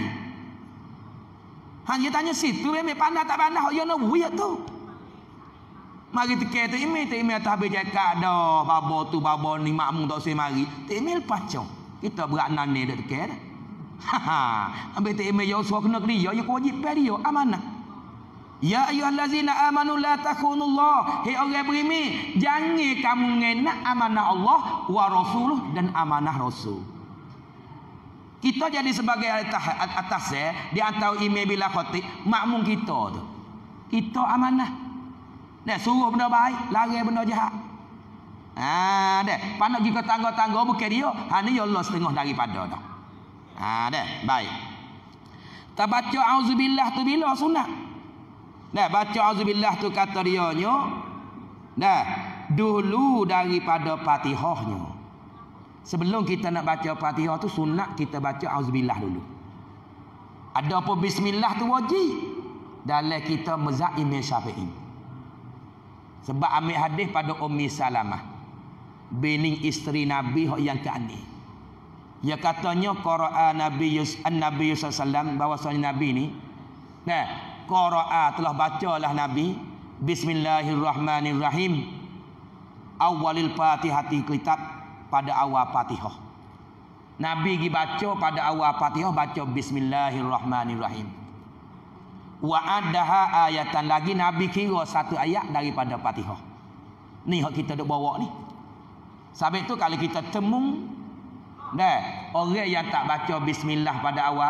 Hanya tanya situ memang pandai tak pandai hok yo no weird tu. Mari teke tu email tu email tak habis cakap dah babo tu babo ni makmum tak usah mari. Tu email pacong. Kita berat nane dak teke dah. Ha ha. Ambil tu email yo suruh kena dia yo wajib pay dia amanah. Ya ayyuhallazina amanu la takhunullah. Hei orang beriman, jangan kamu ngenak amanah Allah wa rasuluh dan amanah rasul. Kita jadi sebagai atas, atas eh, di antara imam bila khatib makmum kita tu. Kita amanah. Dah suruh benda baik, larang benda jahat. Ha dah, panak jika tangga-tangga bukan dia, ha ni Allah setengah daripada dah. Ha dah, baik. Tak baca auzubillah tu bila sunat. Dah baca auzubillah tu kata dia nyo. Dah dulu daripada Fatihahnya. Sebelum kita nak baca Fatihah tu sunat kita baca auzubillah dulu. Ada apa bismillah tu wajib dalam kita mazhab Imam Syafi'i. Sebab ambil hadis pada Ummi Salamah, bini isteri Nabi yang ke-enam. Dia katanya qara'a Nabi an-Nabi sallallahu alaihi wasallam bahwasanya Nabi ni nah qara'a telah bacalah Nabi bismillahirrahmanirrahim awalil Fatihati kitab pada awal Fatihah. Nabi gi baca pada awal Fatihah baca bismillahirrahmanirrahim. Wa addaha ayatan lagi Nabi kira satu ayat daripada Fatihah. Ni hak kita duk bawa ni. Sampai tu kalau kita temung dah orang yang tak baca bismillah pada awal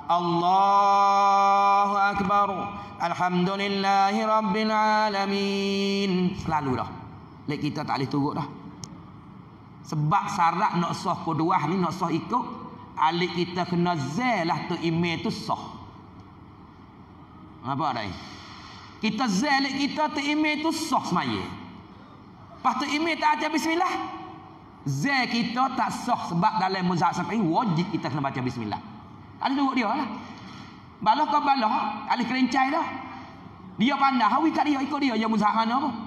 Allahu akbar alhamdulillahi rabbil alamin selalu dah. Lek kita tak boleh turut dah. Sebab syarat nak sah kedua ni nak sah ikut alik kita kena zalah tu email tu sah. Apa dah ni? Kita zalik kita tu email tu sah semaya. Lepas tu email tak baca bismillah. Zal kita tak sah sebab dalam mazhab Syafi'i wajib kita kena baca bismillah. Ada turut dia lah. Balah kau balah, alih kelencai dah. Dia pandai hawi kat dia ikut dia yang mazhab mana apa.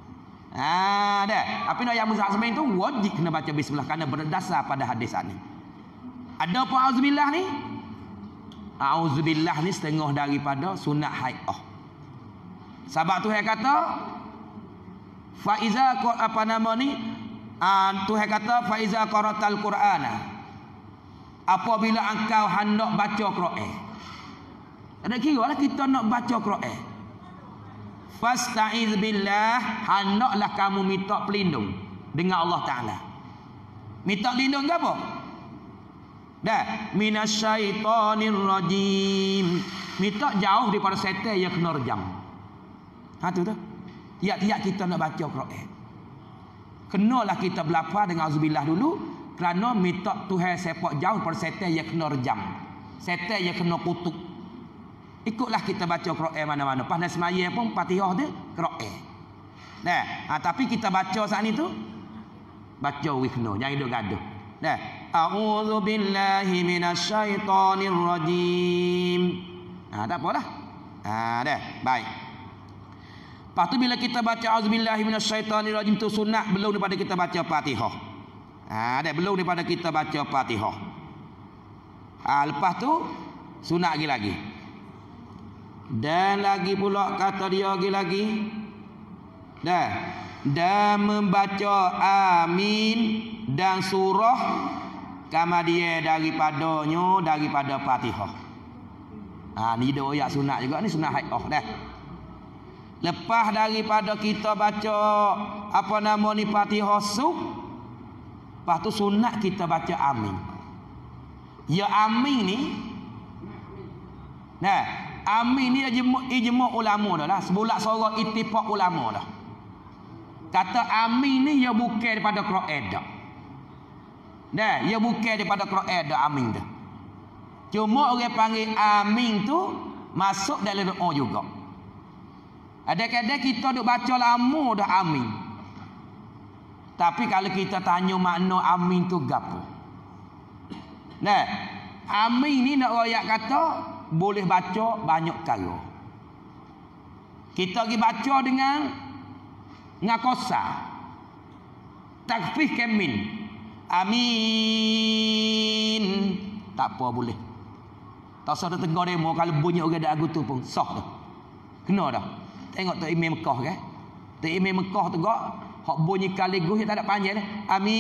Ah, dah. Tapi nak yang mazhab Syafi'i tu wajib kena baca bismillah kerana berdasar pada hadis ni. Ada apa auzubillah ni? Auzubillah ni setengah daripada sunat hai'ah. Sebab Tuhan kata fa iza apa nama ni? Ah, Tuhan kata fa iza qara'tal Qur'ana. Apabila engkau hendak baca Quran. Ada kira lah kita nak baca Quran. Fasta'iz billah, hendaklah kamu minta pelindung dengan Allah Taala. Minta pelindung ke apa? Dah, minasyaitonir rajim. Minta jauh daripada setan yang kena rejam. Ha tu tu. Tiap-tiap kita nak baca Quran. Kenalah kita berlafaz dengan auzubillah dulu kerana minta Tuhan sepak jauh daripada setan yang kena rejam. Setan yang kena kutuk. Ikutlah kita baca Quran mana-mana. Pas dah semaya pun Fatihah tu Quran. Nah, ha, tapi kita baca saat ni tu baca wikno, jangan duk gaduh. Dah. A'udzu billahi minasyaitonir rajim. Ha, tak apalah. Ha, dah. Baik. Lepas tu bila kita baca auzubillahi minasyaitonir rajim tu sunat belum daripada kita baca Fatihah. Ha, dah belum daripada kita baca Fatihah. Ha, lepas tu sunat lagi lagi. Dan lagi pula kata dia lagi-lagi. Dah. Dan membaca amin dan surah kama dia daripadanya daripada Fatihah. Ha ni dia ayat sunat juga ni sunat hai'ah dah. Lepas daripada kita baca apa nama ni Fatihah sub, lepas tu sunat kita baca amin. Ya amin ni nah, amin ni ijma' ijma' ulama dah lah. Sebulak sorang ittifaq ulama dah. Kata amin ni ya bukan daripada Quran dah. Dah, ya bukan daripada Quran dah amin dah. Cuma orang panggil amin tu masuk dalam doa juga. Ada-kadang kita duk baca lama dah amin. Tapi kalau kita tanya makna amin tu gapo? Nah, amin ni nak royak kata boleh baca banyak cara. Kita pergi baca dengan ngakosa. Takfih kemin. Amin. Tak apa boleh. Tak usah tegur demo kalau bunyi orang dak agu tu pun sah dah. Kena dah. Tengok tu Imam Mekah kan. Tu Imam Mekah tu gak hak bunyi kaligus tak ada panjang dah.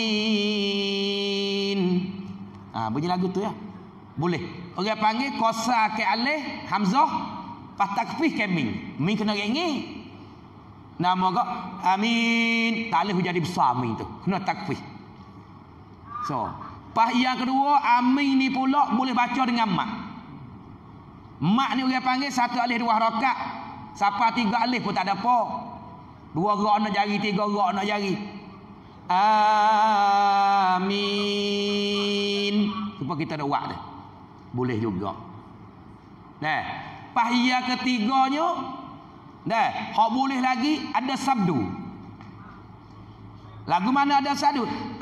Amin. Ah ha, bunyi lagu tu ya. Boleh. Orang panggil kosa ke alih hamzah pas takfih ke min. Min kena rengi. Nama gak amin. Tak boleh jadi besar min tu. Kena takfih. So, pas yang kedua amin ni pula boleh baca dengan mak. Mak ni orang panggil satu alih dua harakat. Siapa tiga alih pun tak ada apa. Dua gerak nak jari, tiga gerak nak jari. Amin. Supaya kita ada buat dah. Boleh juga. Nah, pahiyah ketiganya, nah, hak boleh lagi ada sabdu. Lagu mana ada sabdu?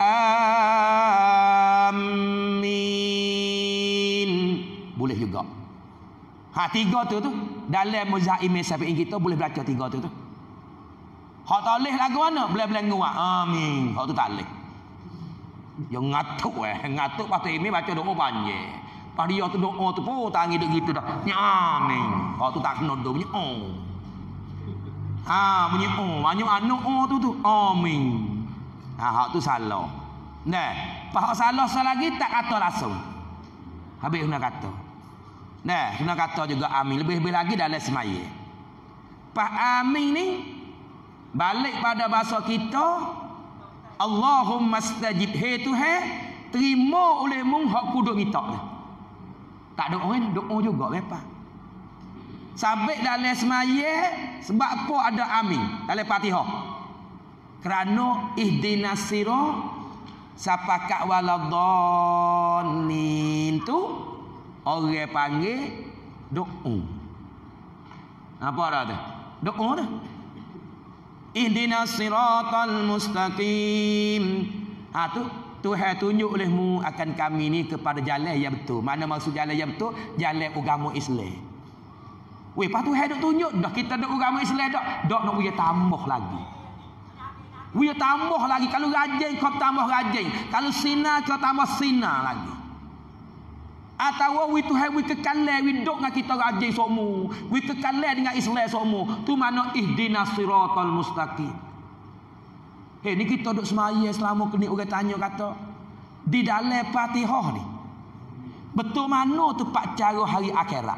Amin. Boleh juga. Ha tiga tu tu dalam Muzaim Syafi'i kita boleh baca tiga tu tu. Hak tak leh lagu mana? Boleh-boleh nguat. Amin. Hak tu tak leh. Yang ngatuk eh, ngatuk pas tu ini baca doa panjang. Pas dia tu doa tu pun tangi duk gitu dah. Nya amin. Hak tu tak kena doa bunyi oh. Ha bunyi oh, banyak anu oh tu tu. Amin. Ha hak tu salah. Nah, pas salah salah lagi tak kata langsung. Habis kena kata. Nah, kena kata juga amin. Lebih-lebih lagi dalam semaya. Pas amin ni balik pada bahasa kita, Allahumma stajib. Hei Tuhan, terima olehmu hak ku duk minta ni. Tak doa ni, doa juga lepas. Sabit dalam semaya sebab apa ada amin dalam Fatihah? Kerana ihdinas sirah sapakat waladhanin tu orang panggil doa. Apa dah tu? Doa dah. Ihdinas siratal mustaqim. Ha tu Tuhan tunjuk olehmu akan kami ni kepada jalan yang betul. Mana maksud jalan yang betul? Jalan agama Islam. Weh, pas Tuhan duk tunjuk dah kita duk agama Islam dak, dak nak dia tambah lagi. Dia tambah lagi. Kalau rajin kau tambah rajin. Kalau sinar kau tambah sinar lagi. Atau we Tuhan we kekalan we duk dengan kita rajin semua. We kekalan dengan Islam semua. Tu mana ihdinas siratal mustaqim. Hei, ni kita duk semaya selama kini orang tanya kata di dalam Fatihah ni betul mana tepat cara hari akhirat?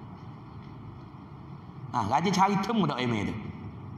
Ha, rajin cari temu dak email tu.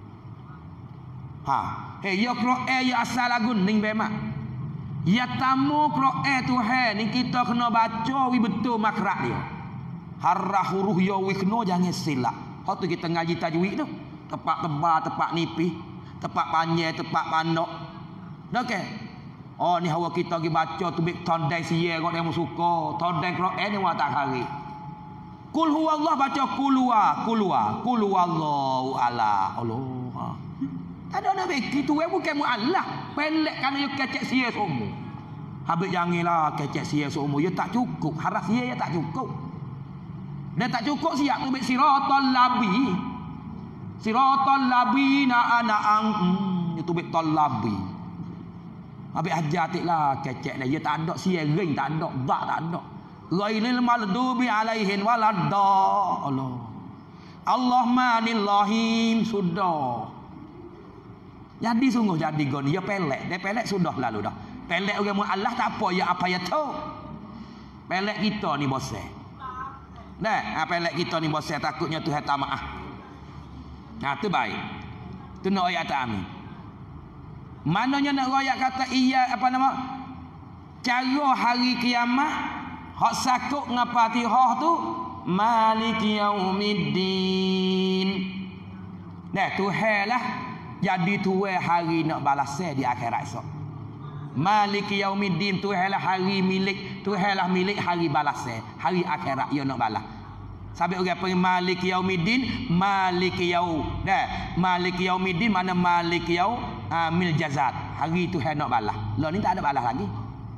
Ha, hei ya Quran ya asal lagu ning bemak. Ya tamu Quran Tuhan ni kita kena baca wi betul makhraj dia. Harrah huruf ya wi kena jangan silap. Hak tu kita ngaji tajwid tu. Tepat tebal, tepat nipis, tepat panjang, tepat pandok. Dah ke? Oh ni hawa kita pergi baca tu bik tondai sia kau yang suka. Tondai Quran ni wa tak hari. Kul huwallah baca kulwa, kulwa, kulwallahu ala. Allah. Tak ada nak beki tu bukan mu Allah. Pelek kan you kecek sia semua. Habis janganlah kecek sia semua. Ya tak cukup. Harap sia ya tak cukup. Dan tak cukup siap tu bik siratal labi. Siratal labina ana'ang. Hmm, itu bik tol labi. Habis ajatiklah kecek dah. Ya tak ada sia ring tak ada. Bak tak ada. Ghairil maghdubi alaihin waladda. Allah. Allahummanillahim sudah. Jadi sungguh jadi gon ya pelek, dia pelek sudah lalu dah. Pelek orang Allah tak apa ya apa ya tu. Pelek kita ni boseh. Nah, pelek kita ni boseh takutnya Tuhan tak maaf. Nah, tu baik. Tu nak ayat amin. Mananya nak ayat kata iya apa nama? Cara hari kiamat hak sakut dengan Fatihah tu Maliki yaumiddin. Nah, Tuhan lah jadi tuai hari nak balas di akhirat esok. Maliki yaumiddin, Tuhan lah hari milik, Tuhan lah milik hari balas, hari akhirat ia nak balas. Sampai orang panggil Malik Yaumiddin, Malik Yau. Dah, Malik Yaumiddin mana Malik Yau uh, mil jazat. Hari itu hendak balas. Lah ni tak ada balas lagi.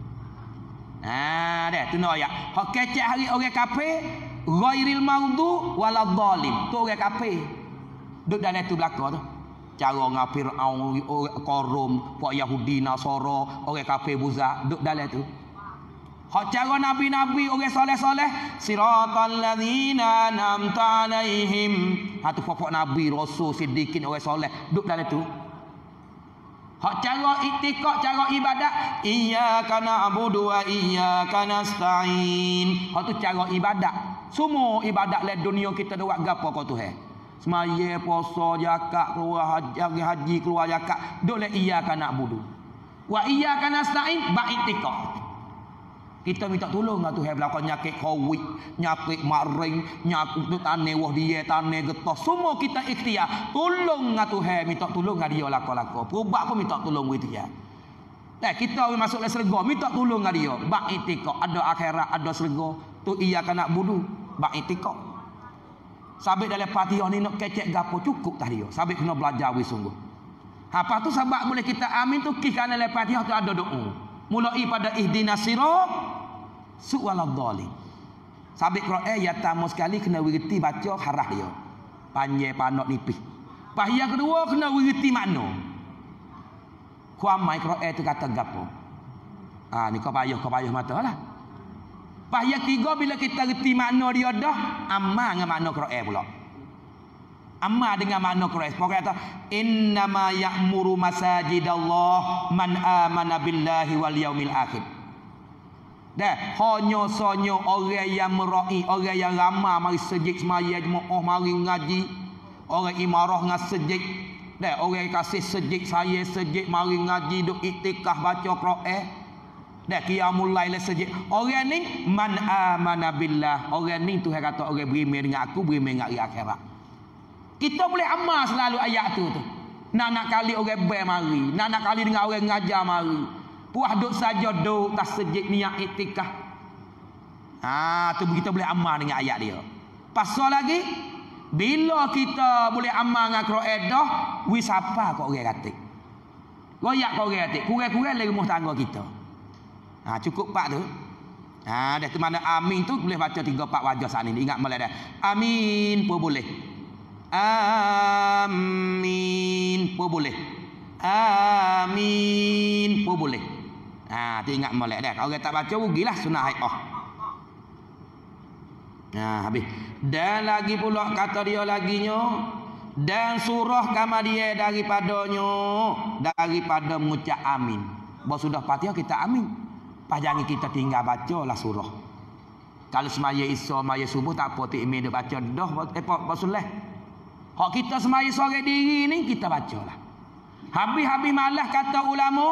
Nah, dah tu no ya. Hak kecek hari orang kafir, ghairil maghdu waladhdallin. Tu orang kafir. Duduk dalam tu belaka tu. Cara ngapir au korum, pak Yahudi Nasara, orang kafir buza, duduk dalam tu. Hak cara nabi-nabi orang soleh-soleh, siratal ladzina an'amta alaihim. Ha tu pokok nabi, rasul, siddiqin, orang soleh, duduk dalam tu. Hak cara iktikad, cara ibadat, iyyaka na'budu wa iyyaka nasta'in. Hak tu cara ibadat. Semua ibadat le dunia kita dak buat gapo kau Tuhan. Semaya, puasa, zakat, keluar haji, haji keluar zakat, duk le iyyaka na'budu. Wa iyyaka nasta'in ba iktikad. Kita minta tolong dengan Tuhan belakang nyakit covid, nyakit maring, nyakit tanah wah dia, tanah getah. Semua kita ikhtiar. Tolong dengan Tuhan, minta tolong dengan dia lako-lako. Perubak pun minta tolong gitu ya. Nah, kita masuk ke syurga, minta tolong dengan dia. Bak itikad, ada akhirat, ada syurga. Tu iyyaka na'budu, bak itikad. Sabit dalam Fatihah ni nak kecek gapo cukup tah dia. Sabit kena belajar wis sungguh. Apa tu sebab boleh kita amin tu kih kerana dalam Fatihah tu ada doa. Mulai pada ihdinas sirat su'waladhdallin. Sabit Quran ya tamu sekali kena wirti baca harah dia. Panjang panok nipis. Pas yang kedua kena wirti makna. Kuamai Quran tu kata gapo? Ah ni kau payah kau payah matalah. Pas yang tiga bila kita reti makna dia dah, amal dengan makna Quran pula. Amal dengan makna Quran. Pokok kata innama ya'muru masajidallah man amana billahi wal yaumil akhir. Dah, hanya sonyo orang yang merai, orang yang ramai mari sejid semaya jemaah mari ngaji, orang imarah ngas sejid. Dah, orang kasih sejid saya sejid mari ngaji duk iktikaf baca Quran. Dah qiyamul lail sejid. Orang ni man amana billah. Orang ni Tuhan kata orang beriman dengan aku, beriman dengan hari akhirat. Kita boleh amal selalu ayat tu tu. Nak-nak kali orang ber mari, nak-nak kali dengan orang ngajar mari. Puas duk saja duk tak sejid niat iktikaf. Ha tu kita boleh amal dengan ayat dia. Pasal lagi bila kita boleh amal dengan Quran dah, wis apa kok orang kata. Royak kok orang kata, kurang-kurang lagi rumah tangga kita. Ha cukup pak tu. Ha dah tu mana amin tu boleh baca tiga empat wajah saat ni. Ingat malah dah. Amin pun boleh. Amin pun boleh. Amin pun boleh. Ha tu ingat molek dah. Kalau orang tak baca rugilah sunah hai'ah. Nah, habis. Dan lagi pula kata dia laginya, dan surah kama dia daripadanya, daripada mengucap amin. Bahawa sudah Fatihah kita amin. Pas jangan kita tinggal bacalah surah. Kalau semaya isya, semaya subuh tak apa tik amin dia baca dah eh apa solat. Hak kita semaya sore diri ni kita bacalah. Habis-habis malah kata ulama,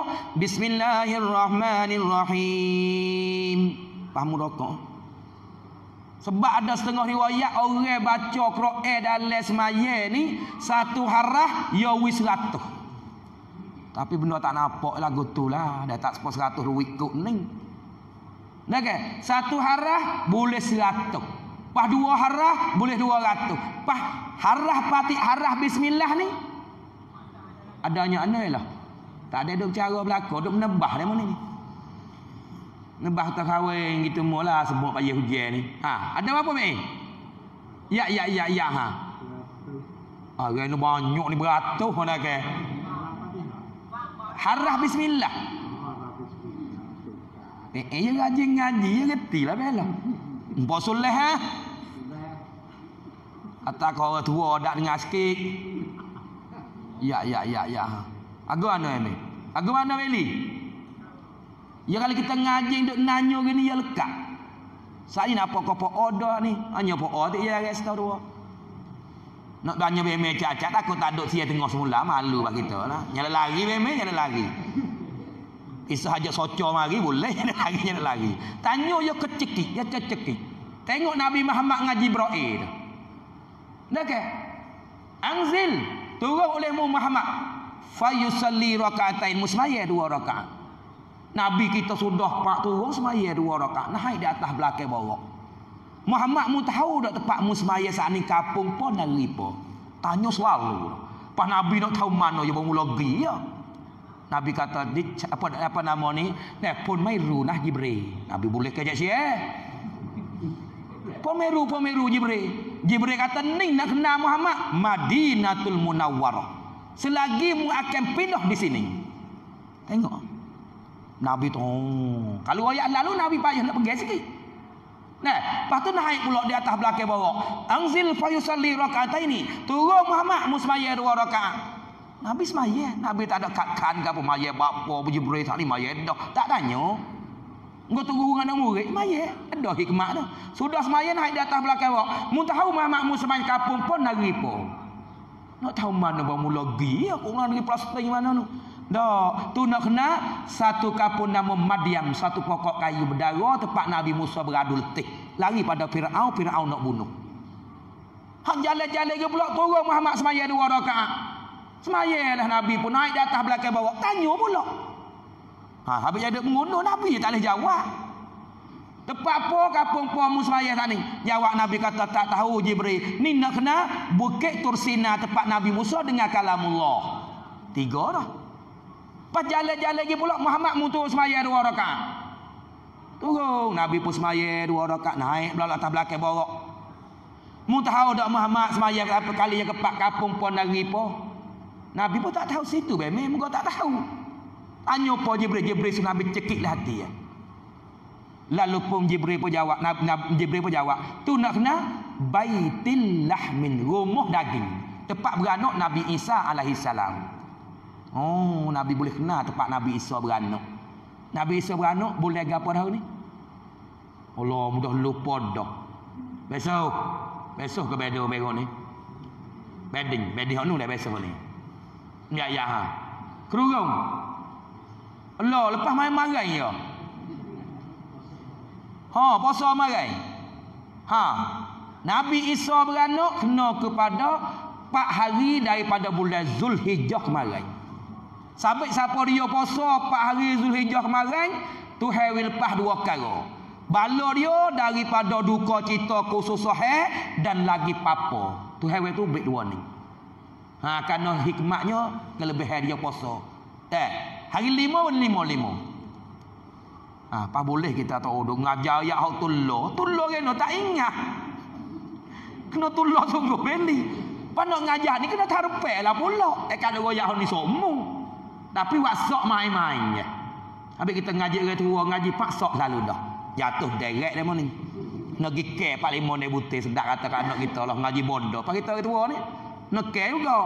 bismillahirrahmanirrahim. Faham rokok? Sebab ada setengah riwayat orang baca Quran dalam semaya ni satu harah ya wis seratus. Tapi benda tak nampak lagu tu lah, dah tak sepuluh seratus duit kut ni. Dah ke? Satu harah boleh seratus. Pas dua harah boleh dua ratus. Pas harah pati harah bismillah ni adanya aneh lah. Tak ada duk cara belaka, duk menebah dia mana ni. Nebah tak kahwin gitu mula sebut payah hujan ni. Ha, ada apa meh? Ya ya ya ya ha. Ah, gaya ni banyak ni beratus mana ke? Harah bismillah. Eh, eh ya ngaji ngaji ya getilah bela. Empat soleh ha. Kata kau tua dak dengar sikit. Ya ya ya ya. Agu mana ni? Agu mana beli? Ya kalau kita ngaji duk nanyo gini ya lekat. Saya nak apa kau order ni? Hanya apa order ya guys tahu dua. Nak tanya beme cacat aku tak duk sia tengok semula malu bak kita lah. Nyala lagi beme nyala lagi. Isa haja soco mari boleh nyala lagi nyala lagi. Tanyo ya kecekik ya kecekik. Tengok Nabi Muhammad ngaji Ibrahim. Dah ke? Anzil turun oleh Muhammad fayusalli rakaatain musmaya dua rakaat. Nabi kita sudah pak turun semaya dua rakaat naik di atas belakang bawah. Muhammad mu tahu dak tempat mu semaya saat ni kapung pun nari po. Tanya selalu. Pas Nabi nak tahu mana je mula pergi ya. Nabi kata apa apa nama ni? Telefon Mairu nah Jibril. Nabi boleh kejak sia. Pomeru pomeru Jibril. Jibril kata ning nak kenal Muhammad Madinatul Munawwarah. Selagi mu akan pindah di sini. Tengok. Nabi tu oh. Kalau ayat lalu Nabi payah nak pergi sikit. Nah, lepas tu naik pula di atas belakang bawah. Anzil fayusalli raka'ataini. Turun Muhammad musmaya dua rakaat. Nabi semaya. Nabi tak ada kat-kan ke apa maya bapa Jibril tak ni maya dah. Tak tanya. Engkau tunggu dengan murid maya. Ada hikmah dah. Sudah semaya naik di atas belakang bawah. Mu tahu Muhammad musmaya kapung pun lagi po. Nak tahu mana bermula pergi aku nak pergi plastik mana tu. Dah, tu nak kena satu kapung nama Madyam, satu pokok kayu berdarah tempat Nabi Musa beradu letih. Lari pada Firaun, Firaun nak bunuh. Hak jalan-jalan ke pula turun Muhammad semaya dua rakaat. Semayalah Nabi pun naik di atas belakang bawah. Tanya pula. Ha, habis ada pengundur Nabi tak boleh jawab. Tempat apa kapung puamu semaya tak ni? Jawab Nabi kata tak tahu Jibril. Ni nak kena Bukit Tursina tempat Nabi Musa dengan kalamullah. Tiga dah. Pas jalan-jalan lagi pula Muhammad mutu semaya dua rakaat. Turun Nabi pun semaya dua rakaat naik pula atas belakang bawah. Mu tahu dak Muhammad semaya berapa kali yang kepak kapung pun lagi po. Nabi pun tak tahu situ be, memang kau tak tahu. Tanya po Jibril, Jibril suruh Nabi cekiklah hati ya. Lalu pun Jibril pun jawab, Nabi Jibril pun jawab, tu nak kena Baitil Lahmin, rumah daging. Tempat beranak Nabi Isa alaihi salam. Oh, Nabi boleh kenal tempat Nabi Isa beranak. Nabi Isa beranak boleh gapo dah ni? Allah mudah lupa dah. Besok. Besok ke bedo merah ni. Bedding, bedding hanu dah besok ni. Ya ya ha. Kerurung. Allah lepas main marai ya. Ha, puasa marai. Ha. Nabi Isa beranak kena kepada empat hari daripada bulan Zulhijjah kemarin. Sampai siapa dia puasa empat hari Zulhijjah kemarin, Tuhan will lepas dua perkara. Bala dia daripada duka cita khususah dan lagi papa. Tuhan will tu beri dua ni. Ha, kerana hikmatnya kelebihan dia puasa. Eh, hari lima pun lima lima. Ha, apa boleh kita tahu duk ngajar ayat hak tullah. Tullah kena tak ingat. Kena tullah sungguh beli. Pandang ngajar ni kena tarpe lah pula. Eh kalau goyah ni sombong. Tapi wasok main-main je. Habis kita ngaji orang tua, ngaji pak sok selalu dah. Jatuh direct dia ni. Nak pergi ke Pak Limon dia butir sedap kata kat anak kita lah ngaji bodoh. Pak kita orang tua ni nak ke juga.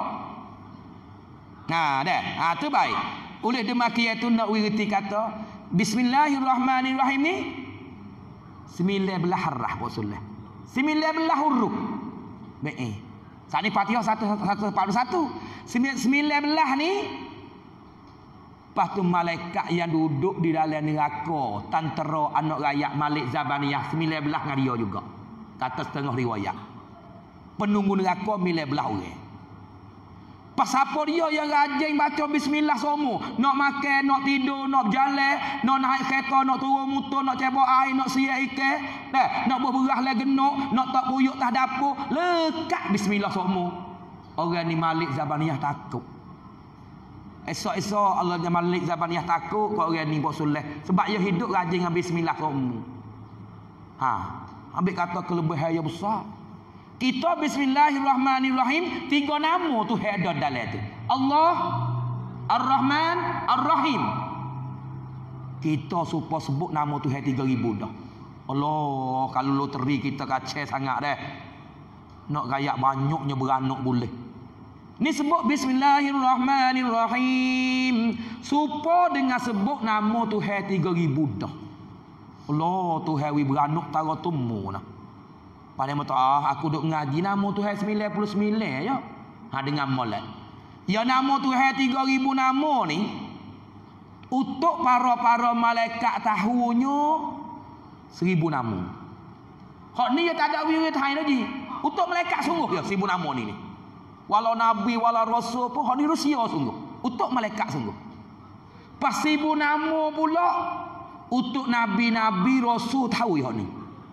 Nah, dah. Ah tu baik. Oleh demikian tu nak wiriti kata Bismillahirrahmanirrahim ni sembilan belas harah Rasulullah. Sembilan belas huruf. Baik. Saat ni Fatihah satu satu empat puluh satu. Sembilan belas ni. Lepas tu malaikat yang duduk di dalam neraka tantera anak rakyat Malik Zabaniyah sembilan belas dengan dia juga. Kata setengah riwayat. Penunggu neraka sembilan belas orang. Pas apa dia yang rajin baca bismillah semua. Nak makan, nak tidur, nak berjalan, nak naik kereta, nak turun motor, nak cebok air, nak siap ikan, dah, nak berberah lah genuk, nak tak puyuk tak dapur, lekat bismillah semua. Orang ni Malik Zabaniyah takut. Esok-esok Allah Malik Zabaniyah takut kau orang ni buat soleh sebab dia hidup rajin dengan bismillah semua. Ha, ambil kata kelebihan yang besar. Kita bismillahirrahmanirrahim tiga nama tu ada dalam tu. Allah, Ar-Rahman, Ar-Rahim. Kita supaya sebut nama tu tiga ribu dah. Allah, kalau loteri kita kacau sangat dah. Nak gayak banyaknya beranak boleh. Ni sebut bismillahirrahmanirrahim. Supaya dengan sebut nama Tuhan tiga ribu dah. Allah, Tuhan wi beranak tara tumu nah. Pada mata ah, aku duk ngaji nama Tuhan sembilan puluh sembilan ya. Ha dengan molek. Ya nama Tuhan tiga ribu nama ni untuk para-para malaikat tahunya seribu nama. Hak ni ya tak ada wirid hai lagi. Untuk malaikat sungguh ya seribu nama ni ni. Walau nabi walau rasul pun hak ni rusia sungguh. Untuk malaikat sungguh. Pas seribu nama pula untuk nabi-nabi rasul tahu ya ni.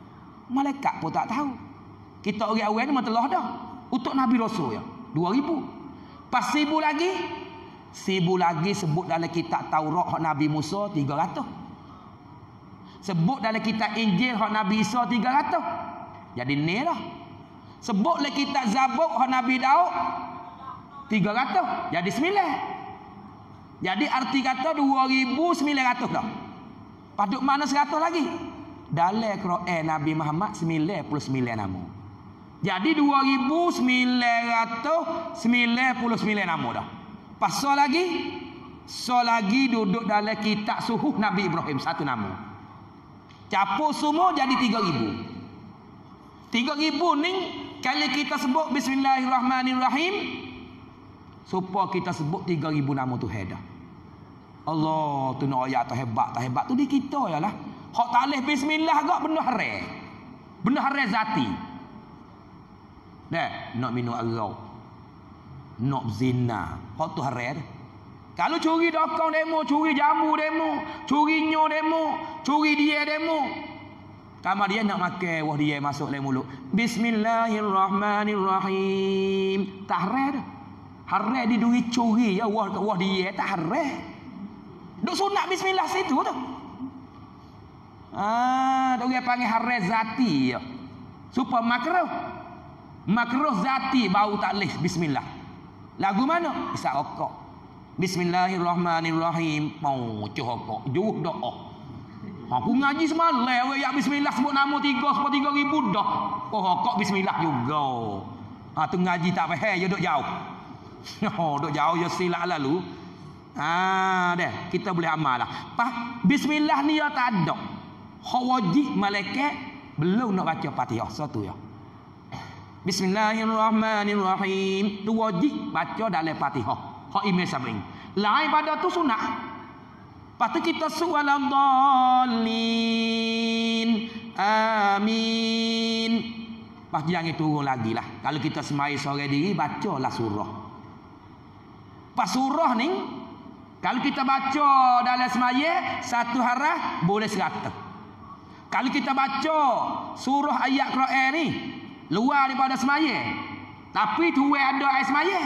Malaikat pun tak tahu. Kita orang awal ni matelah dah. Untuk Nabi Rasul ya. dua ribu. Pas seribu lagi. Seribu lagi sebut dalam kitab Taurat hak Nabi Musa tiga ratus. Sebut dalam kitab Injil hak Nabi Isa tiga ratus. Jadi ni lah. Sebut dalam kitab Zabur hak Nabi Daud tiga ratus. Jadi sembilan. Jadi arti kata dua ribu sembilan ratus dah. Paduk mana seratus lagi? Dalam Quran Nabi Muhammad sembilan puluh sembilan nama. Jadi dua ribu sembilan ratus sembilan puluh sembilan nama dah. Pasal lagi, so lagi duduk dalam kitab suhuf Nabi Ibrahim satu nama. Capur semua jadi tiga ribu. tiga ribu ni kalau kita sebut Bismillahirrahmanirrahim, supaya kita sebut tiga ribu nama tu dah. Allah tu nak ayat tu hebat, tak hebat tu di kita ya lah. Hak tak boleh bismillah agak benda haram. Benda haram zati. Dah, nak minum arau. Nak zina. Hak tu haram. Kalau curi dokong demo, curi jambu demo, curi nyo demo, curi dia demo. Kamar dia nak makan, wah dia masuk dalam mulut. Bismillahirrahmanirrahim. Tak haram. Haram di duit curi ya, wah wah dia tak haram. Duk sunat bismillah situ tu. Ah, dia panggil haram zati ya. Supaya makruh. Makruh zati bau tak leh bismillah. Lagu mana? Isak rokok. Bismillahirrahmanirrahim. Mau cuh rokok, juh doa. Aku ngaji semalam we ya bismillah sebut nama tiga sebut tiga ribu dah. Oh rokok bismillah juga. Ha tu ngaji tak faham, dia duk jauh. Oh, duk jauh ya silap lalu. Ah, dah kita boleh amal lah. Pak, bismillah ni ya tak ada. Hak wajib malaikat belum nak baca Fatihah satu ya. Bismillahirrahmanirrahim. Tu wajib baca dalam Fatihah. Hak Imam Sabring. Lain pada tu sunat. Lepas tu kita su'alam dhalin. Amin. Lepas jangan turun lagi lah. Kalau kita semai sore diri, bacalah surah. Pas surah ni, kalau kita baca dalam semaya, satu harah boleh seratus. Kalau kita baca surah ayat Quran ni, luar daripada semaya, tapi tu ada ayat semaya,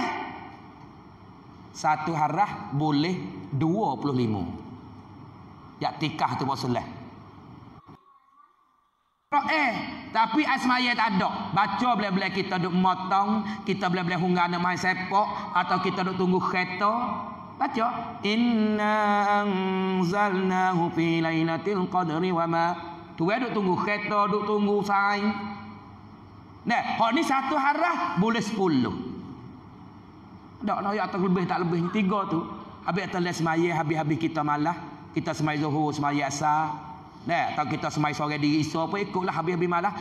satu harah boleh dua puluh lima. Ya tikah tu maksudnya. Eh, tapi asmaya tak ada. Baca boleh-boleh kita duk motong, kita boleh-boleh hunggana main sepak, atau kita duk tunggu kereta. Baca inna anzalnahu fi lailatul qadri wa ma. Tu duk tunggu kereta, duk tunggu saing. Nah, hak ni satu harah boleh sepuluh. Tak nak ayat lebih tak lebih tiga tu. Habis atas semaya, habis-habis kita malah, kita semai zuhur, semai asar. Nah, atau kita semai sore diri isu apa ikutlah habis-habis malah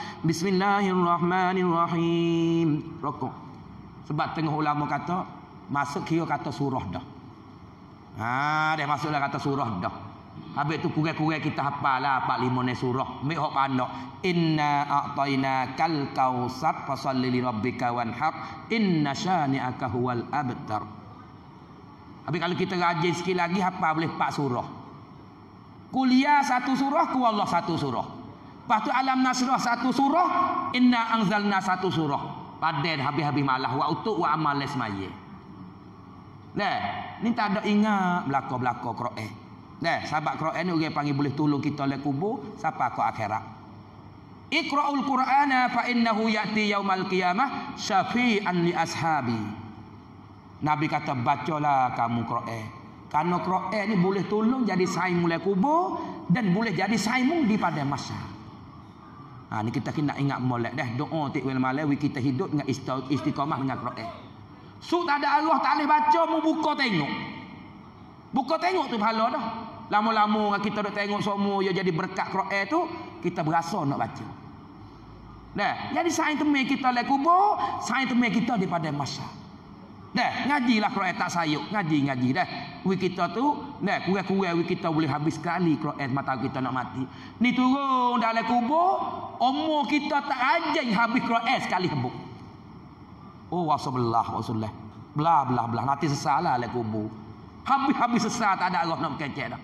Bismillahirrahmanirrahim. Rokok. Sebab tengah ulama kata masuk kira kata surah dah. Ha, dah masuklah kata surah dah. Habis tu kurang-kurang kita hafal lah empat lima ni surah. Mik hok pandok. Inna a'tayna kal kausar fasalli li rabbika wanhar inna syani'aka huwal abtar. Habis kalau kita rajin sikit lagi hafal boleh empat surah. Kuliah satu surah, ku Allah satu surah. Lepas tu alam nasrah satu surah, inna anzalna satu surah. Padan habis-habis malah wa utuk wa amal lesmaye. Nah, ni tak ada ingat belaka-belaka Quran. Nah, sahabat Quran ni orang panggil boleh tolong kita le kubur sampai ke akhirat. Iqra'ul Qur'ana fa innahu ya'ti yaumal qiyamah syafi'an li ashabi. Nabi kata bacalah kamu Quran. Karena Quran ni boleh tolong jadi saing mulai kubur dan boleh jadi saing di pada masa. Ha ni kita kena ingat molek dah doa tik wel malam kita hidup dengan istiqamah dengan Quran. Su tak ada Allah tak boleh baca mu buka tengok. Buka tengok tu pahala dah. Lama-lama kita duk tengok semua ya jadi berkat Quran tu kita berasa nak baca. Nah, jadi saing temen kita le kubur, saing temen kita di pada masa. Dah, ngajilah Quran tak sayuk, ngaji-ngaji dah. Wi kita tu, dah kurang-kurang wi kita boleh habis sekali Quran mata kita nak mati. Ni turun dalam kubur, umur kita tak aja habis Quran sekali hebuk. Oh wasallallahu wasallam. Belah belah belah nanti sesalah dalam kubur. Habis-habis sesat tak ada Allah nak berkecek dah.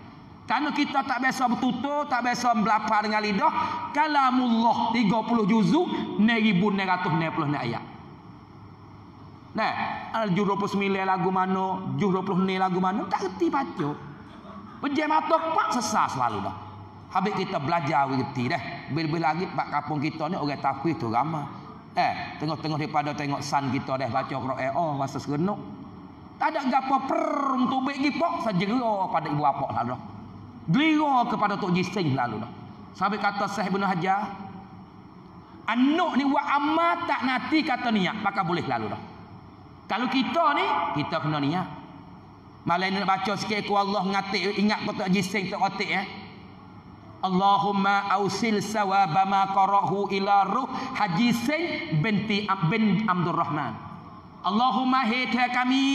Karena kita tak biasa bertutur, tak biasa melapar dengan lidah, kalamullah tiga puluh juzuk, enam ribu enam ratus enam puluh ayat. Nah, juz dua puluh sembilan lagu mana, juz dua puluh enam lagu mana, tak reti baca. Pejam mata pak sesat selalu dah. Habis kita belajar reti dah. Bil-bil lagi pak kampung kita ni orang takwih tu ramai. Eh, tengok-tengok daripada tengok san kita dah baca Quran, oh rasa serenuk. Tak ada gapo per untuk baik gipok sajera pada ibu bapa lalu dah. Gelira kepada Tok Jising lalu dah. Sampai kata Syekh Ibn Hajar, anak ni buat amal tak nanti kata niat, maka boleh lalu dah. Kalau kita ni, kita kena niat. Malah nak baca sikit ku Allah ngatik ingat Tok Jising Tok Otik ya. Allahumma ausil sawaba ma qarahu ila ruh Haji Sing binti bin Abdul Rahman. Allahumma hita kami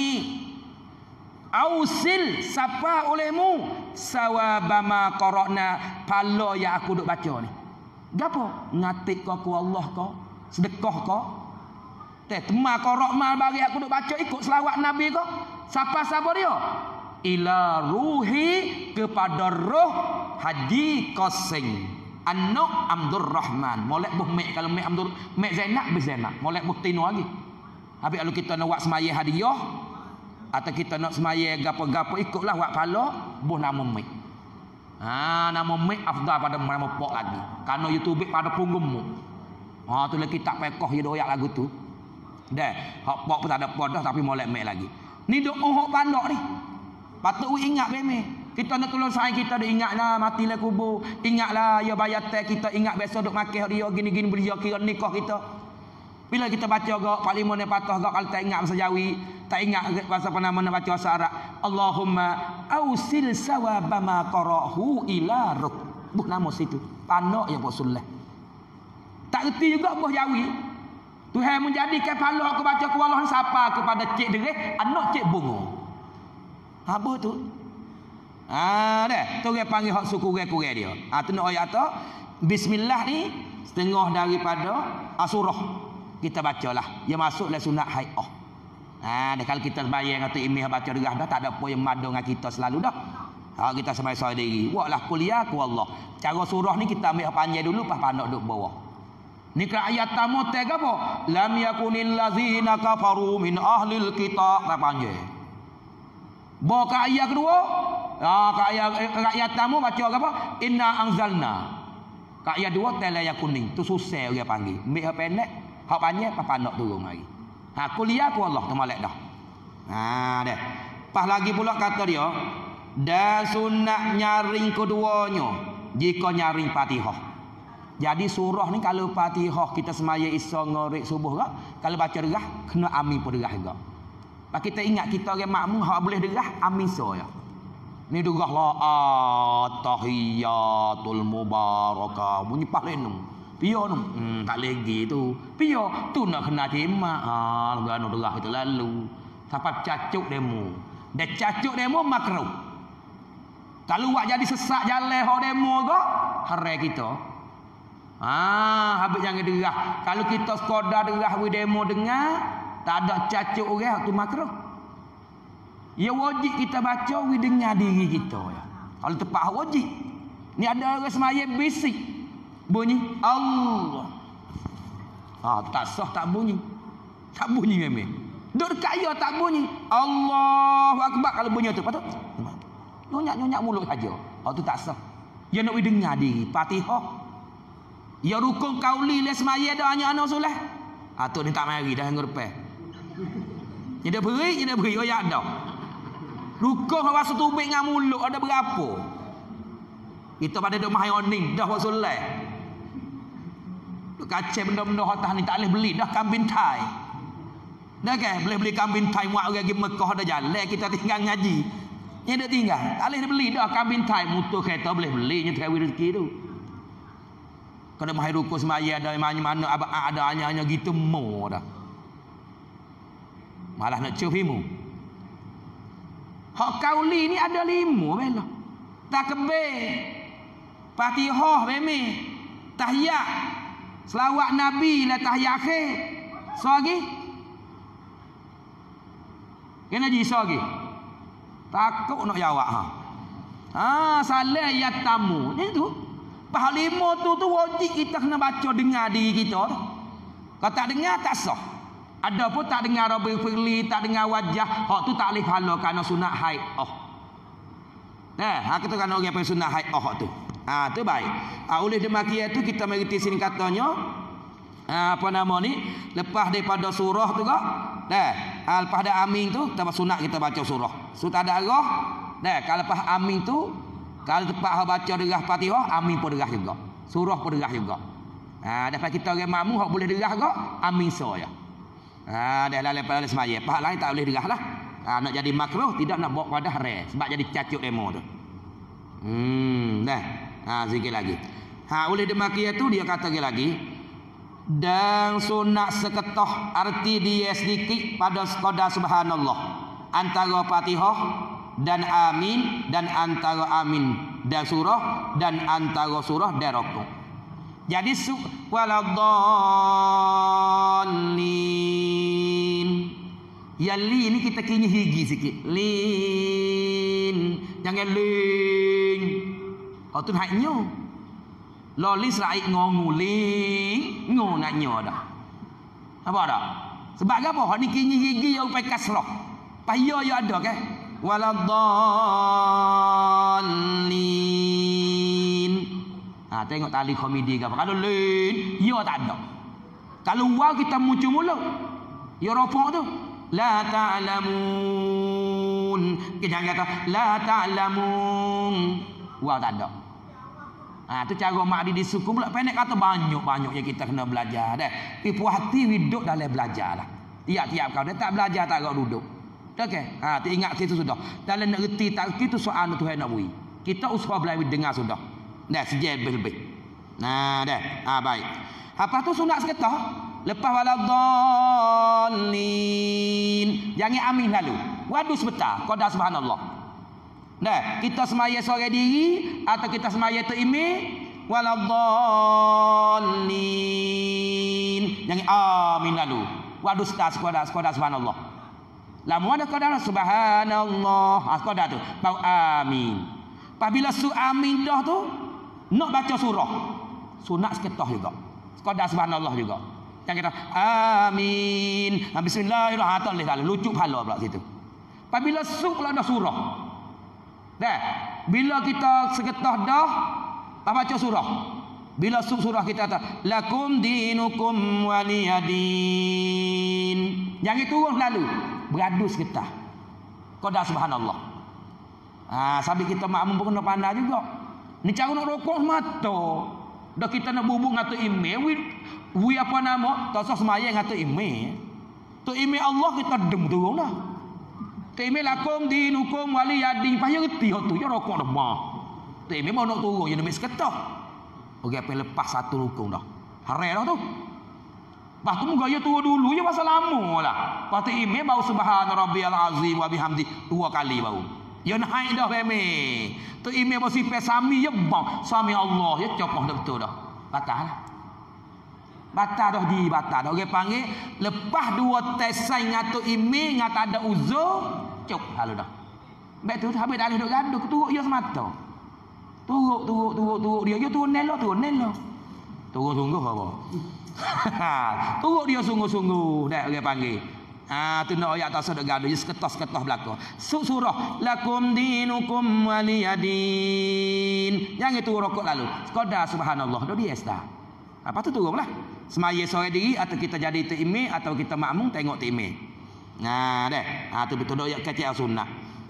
ausil sapa olehmu sawaba ma qara'na pala yang aku duk baca ni. Gapo? Ngatik kau ku Allah kau, sedekah kau. Teh tema qara' mal bagi aku duk baca ikut selawat Nabi kau. Siapa-siapa dia? Ila ruhi kepada roh Haji Qasim anak Abdul Rahman. Molek buh mek kalau mek Abdul mek Zainab bis Zainab. Molek buh tino lagi. Habis kalau kita nak buat semaya hadiah atau kita nak semaya gapo-gapo ikutlah buat pala buh nama mek. Ha nama mek afdal pada nama pok lagi. Karena YouTube pada punggungmu. Ha tu lagi tak pekoh ya doyak lagu tu. Dah, hak pok pun tak ada pok dah tapi molek mek lagi. Ni doa hok pandok ni. Patut we ingat beme. Kita nak tolong sayang kita dah ingatlah matilah kubur. Ingatlah ya bayar teh kita ingat biasa duk makan dia gini-gini belia kira nikah kita. Bila kita baca gak Pak Limon ni patah gak kalau tak ingat bahasa Jawi, tak ingat bahasa apa nama nak baca bahasa Arab. Allahumma ausil sawaba ma qarahu ila ruh. Buh nama situ. Pandok ya Pak Suleh. Tak reti juga buh Jawi. Tuhan menjadikan pandok aku baca ku Allah siapa kepada cik dereh, anak cik bungo. Apa tu? Ah dah, tu dia panggil hak suku kurang-kurang dia. Ah tu nak ayat tu bismillah ni setengah daripada asurah. Kita bacalah. Dia masuklah sunat hai'ah. Ah dah kalau kita bayang atau imih baca derah dah tak ada apa yang madu dengan kita selalu dah. Ha kita semai-semai diri. Buatlah kuliah ku Allah. Cara surah ni kita ambil panjang dulu pas pandok duduk bawah. Ni ke ayat tamu tag apa? Lam yakunil ladzina kafaru min ahlil kitab tak panjang. Bawa ke ayat kedua, ah, ke ayat rakyat tamu baca apa? Inna anzalna. Ke ayat dua tela yang kuning. Tu susah dia panggil. Ambil hak pendek, hak panjang pas pandok turun lagi. Ha kuliah ku Allah tu molek dah. Ha dah. Pas lagi pula kata dia, dan sunat nyaring keduanya jika nyaring Fatihah. Jadi surah ni kalau Fatihah kita semaya isya ngorek subuh kak, kalau baca derah kena amin pun derah juga. Pak kita ingat kita orang makmum hak boleh derah amin so ya. Ni derah la atahiyatul mubarakah bunyi palenung. Pio tu hmm, tak lagi tu. Pio tu nak kena terima. Ha gano derah itu lalu. Sampai cacuk demo. Dah cacuk demo makruh. Kalau buat jadi sesak jalan hak demo kok harai kita. Ah, habis jangan derah. Kalau kita sekadar derah we demo dengar tak ada cacuk orang tu makruh. Ya wajib kita baca we dengar diri kita ya. Kalau tepat wajib. Ni ada orang semaya bisik bunyi Allah. Ah tak sah tak bunyi. Tak bunyi memang. Duk dekat ya tak bunyi. Allahu akbar kalau bunyi tu patut. Nonyak-nonyak mulut saja. Ah tu tak sah. Ya nak we dengar diri Fatihah. Ya rukun kauli le semaya dah hanya anak soleh. Ah tu ni tak mari dah ngurpe. Ni dah beri, ni dah beri ayat dah. Rukun rasa tubik dengan mulut ada berapa? Kita pada duk mahayoning dah buat soleh. Duk kacau benda-benda hotas ni tak boleh beli dah kambing thai. Dah ke boleh beli kambing thai muat orang pergi Mekah dah jalan kita tinggal ngaji. Ni dah tinggal. Tak boleh beli dah kambing thai motor kereta boleh beli nya terawih rezeki tu. Kalau mahai rukun semaya ada mana-mana ada hanya-hanya gitu mo dah. Malah nak cufimu. Hak kauli ni ada lima bela. Takbir. Fatihah beme. Tahiyat. Selawat Nabi la tahiyat akhir. So lagi? Kena ji so lagi. Takut nak jawab ha. Ah, salah ayat tamu. Ni tu. Pahal lima tu tu wajib kita kena baca dengar diri kita. Kalau tak dengar tak sah. Ada pun tak dengar Rabbil Firli, tak dengar wajah, hak tu tak boleh pahala kerana sunat haid. Oh. Nah, hak tu kan orang yang sunat haid oh tu. Ha, tu baik. Ha, oleh demikian tu kita mengerti sini katanya ha, apa nama ni? Lepas daripada surah tu kak. Dah, ha, lepas ada amin tu, kita sunat kita baca surah. Surah ada arah. Dah, kalau lepas amin tu, kalau tempat baca derah Fatihah, amin pun derah juga. Surah pun derah juga. Ha, dapat kita orang makmum hak boleh derah kak, amin saja. Ha, dah lah lepas semaya. Pahal lain tak boleh derah lah. Ha, nak jadi makruh, tidak nak bawa pada haram sebab jadi cacut demo tu. Hmm, dah. Ha, sikit lagi. Ha, oleh demikian tu dia kata lagi, dan sunat seketoh arti dia sedikit pada sekadar subhanallah antara Fatihah dan amin, dan antara amin dan surah, dan antara surah dan rukuk. Jadi waladhdallin. Ya li ni kita kini higi sikit. Lin. Jangan lin. Oh tu naiknya. Lolis raik ngongu ling. Ngo naknya dah. Apa dah? Sebab apa? Hak ni kini higi yang pakai kasrah. Payah ya ada kan? Waladhdallin. Ha, tengok tali komedi ke apa. Kalau lin, ya tak ada. Kalau waw kita muncul mula. Ya rafaq tu. La ta'lamun. Kita jangan kata la ta'lamun. Waw tak ada. Ha, tu cara mak di suku pula pendek kata banyak-banyak yang kita kena belajar dah. Tapi puas hati hidup dalam belajar lah. Tiap-tiap kau dia tak belajar tak kau duduk. Okey. Ha, tu ingat situ sudah. Dalam nak reti tak reti tu soal Tuhan nak beri. Kita usaha belajar dengar sudah. Dah sejak lebih-lebih. Nah, dah. Ah, baik. Apa tu sunat seketah? Lepas waladhdallin. Jangan amin lalu. Waduh sebentar. Qada subhanallah. Dah, kita semaya seorang diri atau kita semaya tu imi waladhdallin. Jangan amin lalu. Waduh sebentar qada qada subhanallah. Lamu ada qada subhanallah. Ah, qada tu. Bau amin. Apabila su amin dah tu nak baca surah, sunat seketah juga. Qada subhanallah juga. Yang kita amin. Bismillahirrahmanirrahim. Lucu pahala pula situ. Apabila su pula dah surah. Dah. Bila kita seketah dah baca surah. Bila su surah kita kata lakum dinukum waliyadin. Jangan turun lalu. Beradu seketah. Qada subhanallah. Ah, sambil kita makmum pun kena pandai juga. Ni cara nak rokok mata. Dah kita nak bubuk ngatu email, wi, wi apa nama? Tak usah semaya ngatu email. Tu email Allah kita dem turun dah. Tu email lakum dinukum waliyadin. Payah reti hak tu, ya rokok dah mah. Tu email mau nak turun je demi seketah. Okey, apa lepas satu rukun dah. Haram dah tu. Lepas tu gaya turun dulu je masa lama lah. Lepas tu email bau subhana rabbiyal azim wa bihamdi dua kali bau. Ya naik dah beme. Tu email basi pesami ya bang. Suami Allah ya copoh dah betul dah. Batal lah. Batal dah di batal dah. Orang panggil lepas dua tesai ngatu email ngata ada uzur, cuk halu dah. Baik tu habis dah duk gaduh turuk dia semata. Turuk turuk turuk turuk dia. Dia turun nelo turun nelo. Turun sungguh apa? Turuk dia sungguh-sungguh dah orang panggil. Ah, tu nak ayat atas dak gaduh seketas-seketas belaka. Surah lakum dinukum waliyadin. Jangan tu rokok lalu. Qada subhanallah dah biasa dah. Apa tu turunlah. Semaya sore diri atau kita jadi tu imam atau kita makmum tengok tu imam. Nah, dah. Ah tu betul ayat kecil sunnah.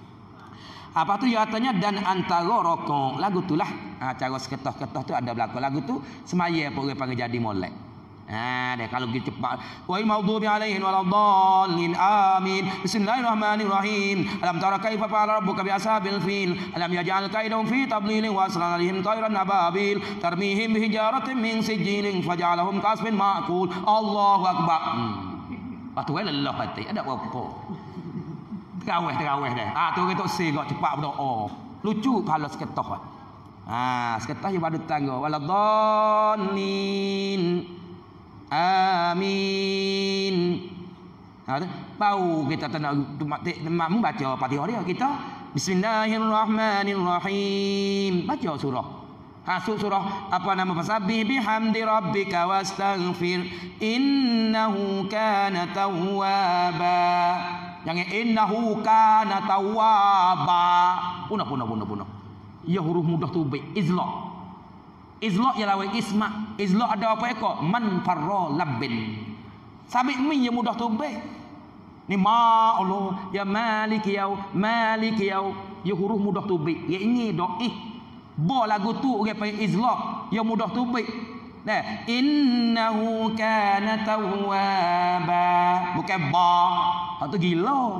Apa tu ya katanya dan antara rokok. Lagu tulah. Ah cara seketas-ketas tu ada belaka. Lagu tu semaya apa orang panggil jadi molek. Ha, deh kalau gitu cepat. Wa maghdubi alaihim waladdallin. Amin. Bismillahirrahmanirrahim. Alam tara kaifa fa'ala rabbuka bi ashabil fil. Alam yaj'al kaidahum fi tadlilin wa asra alaihim tayran ababil tarmihim bi hijaratin min sijilin faj'alahum kasfin ma'kul. Allahu akbar. Hmm. Patu ai lelah hati. Ada apa? Terawih terawih dah. Ah tu kita segak cepat berdoa. Lucu kalau seketah. Ah, seketah je pada tangga waladdallin. Amin. Ha tu bau kita tak nak makmum baca Fatihah dia kita Bismillahirrahmanirrahim. Baca surah. Hasuk surah apa nama fasabbih bihamdi rabbika wastaghfir innahu kana tawwaba. Jangan innahu kana tawwaba. Punah punah punah punah. Ya huruf mudah tu baik. Izlaq. Izlaq ialah wa isma. Izlaq ada apa ekor? Man farra labbin. Sabit mi ya mudah tu baik. Ni ma Allah ya malik ya malik ya. Ya huruf mudah tu baik. Ya ini doih. Ba lagu tu orang panggil izlaq, yang mudah tu baik. Nah, innahu kana tawwaba. Bukan ba. Hak tu gila.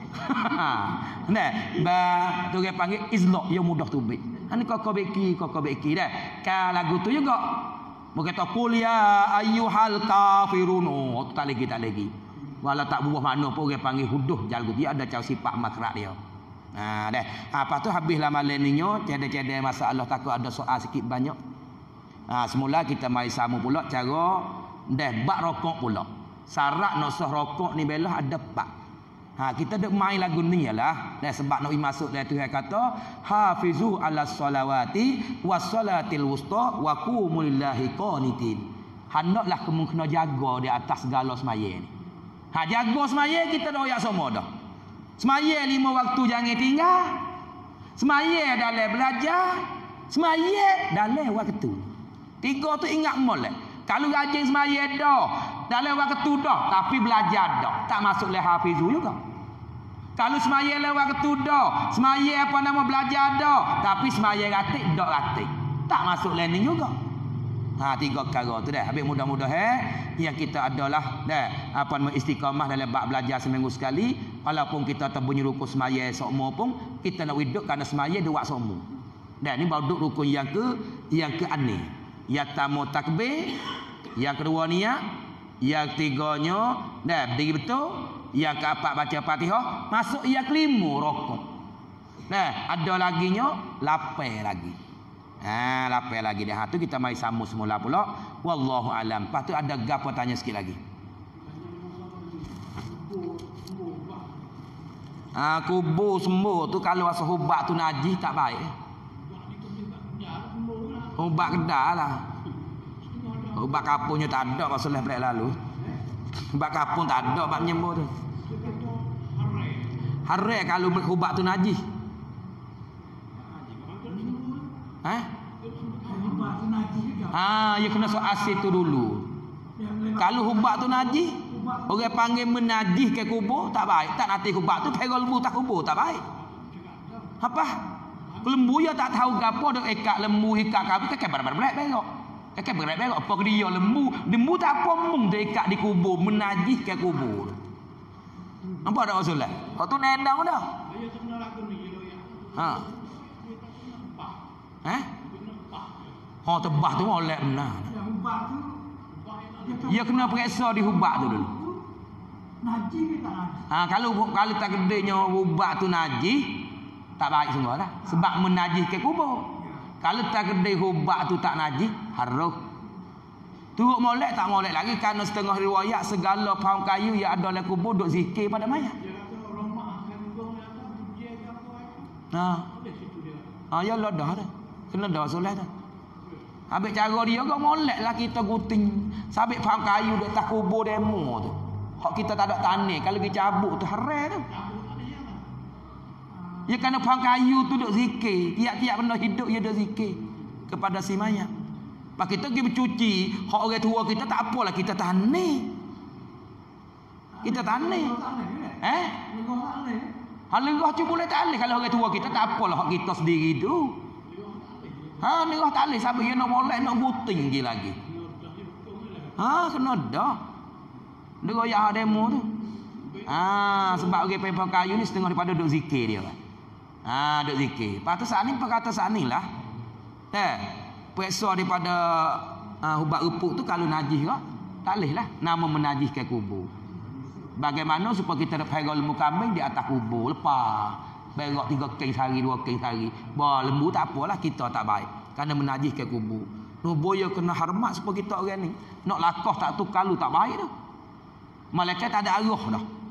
Nah, ba tu orang panggil izlaq, yang mudah tu baik. Ani kau kau beki, kau kau beki dah. Ka lagu tu juga. Bukan tak qul ya ayyuhal kafirun. Oh, tak lagi tak lagi. Walau tak buah mana pun orang panggil huduh jalgu. Dia ada cara sifat makrak dia. Nah, dah. Apa tu habislah malam ni nyo, tiada-tiada masalah takut ada soal sikit banyak. Ha, semula kita mai sama pula cara dah bak rokok pula. Syarat nak sah rokok ni belah ada bak. Ha, kita dak main lagu ni ialah dah sebab nak masuk dah Tuhan kata hafizu ala salawati was salatil wusta wa qumu lillahi qanitin. Hendaklah kamu kena jaga di atas segala semaya ni. Ha, jaga semaya kita dah royak semua dah. Semaya lima waktu jangan tinggal. Semaya dalam belajar. Semaya dalam waktu. Tiga tu ingat molek. Kalau rajin semaya dah, dalam waktu dah, tapi belajar dah, tak masuk le hafizu juga. Kalau semaya le waktu dah, semaya apa nama belajar dah, tapi semaya ratik dak ratik. Tak masuk le ni juga. Ha, tiga perkara tu dah. Habis mudah-mudahan yang kita adalah dah apa nama istiqamah dalam bab belajar seminggu sekali. Walaupun kita terbunyi rukun semaya semua pun kita nak hidup kerana semaya dua semua. Dan ni baru rukun yang ke yang ke ani. Yang tamu takbir, yang kedua niat, yang ketiganya dah berdiri betul, yang keempat baca Fatihah, masuk yang kelima rokok. Nah, ada laginya lapai lagi. Ha, lapai lagi dah. Tu kita mai sambung semula pula. Wallahu alam. Lepas tu ada gapo tanya sikit lagi. Ha, kubur sembuh tu kalau asal ubat tu najis tak baik. Ubat kedah lah. Ubat kapunya tak ada pasal lepas lalu. Ubat kapung tak ada ubat nyembuh tu. Harai kalau ubat tu najis. Ha? Ah, ya kena soal asid tu dulu. Kalau ubat tu najis, orang panggil menajis ke kubur tak baik. Tak nanti ubat tu pergi lembu tak kubur tak baik. Apa? Lembu ya tak tahu gapo dak ikat lembu ikat kapi kakek berat-berat belok. Kakek berat belok apa dia lembu, lembu tak apa mung dak ikat di kubur menajis ke kubur. Apa ada masalah? Hak tu nendang dah. Ha. Eh? Ha tebah tu molek benar. Ya kena periksa di ubat tu dulu. Najis ke tak najis? Ha, kalau kalau tak gedenya ubat tu najis, tak baik semua lah. Sebab menajis ke kubur. Kalau tak gede ubat tu tak najis, haruh. Turut molek tak molek lagi kerana setengah riwayat segala paung kayu yang ada dalam kubur duk zikir pada mayat. Ha. Ha ya lah dah dah. Kena dah solat dah. Habis cara dia kau molek lah kita guting. Sabit paung kayu duk tak kubur demo tu. Hak kita tak ada tanah, kalau kita cabut tu haram tu. Ya kerana paung kayu tu duk zikir, tiap-tiap benda hidup dia duk zikir kepada si mayat. Pak kita pergi bercuci, hak orang tua kita tak apalah kita tanah. Kita tanah. Eh? Hal lerah tu boleh tak boleh kalau orang tua kita tak apalah hak kita sendiri tu. Ha, lerah tak boleh sampai dia nak molek nak guting lagi lagi. Ha, kena dah. Dia goyah demo tu. Ah, sebab orang pempang kayu ni setengah daripada duk zikir dia. Ah, duk zikir. Lepas tu saat ni perkata saat ni lah. Eh, periksa daripada uh, ubat repuk tu kalau najis ke, tak boleh lah. Nama menajiskan kubur. Bagaimana supaya kita nak pergi lembu kambing di atas kubur. Lepas. Berak tiga keng sehari, dua keng sehari. Bah, lembu tak apalah, kita tak baik. Kerana menajiskan kubur. Nuboya kena hormat supaya kita orang ni. Nak lakah tak tu kalau tak baik tu. Malaikat tak ada arwah dah.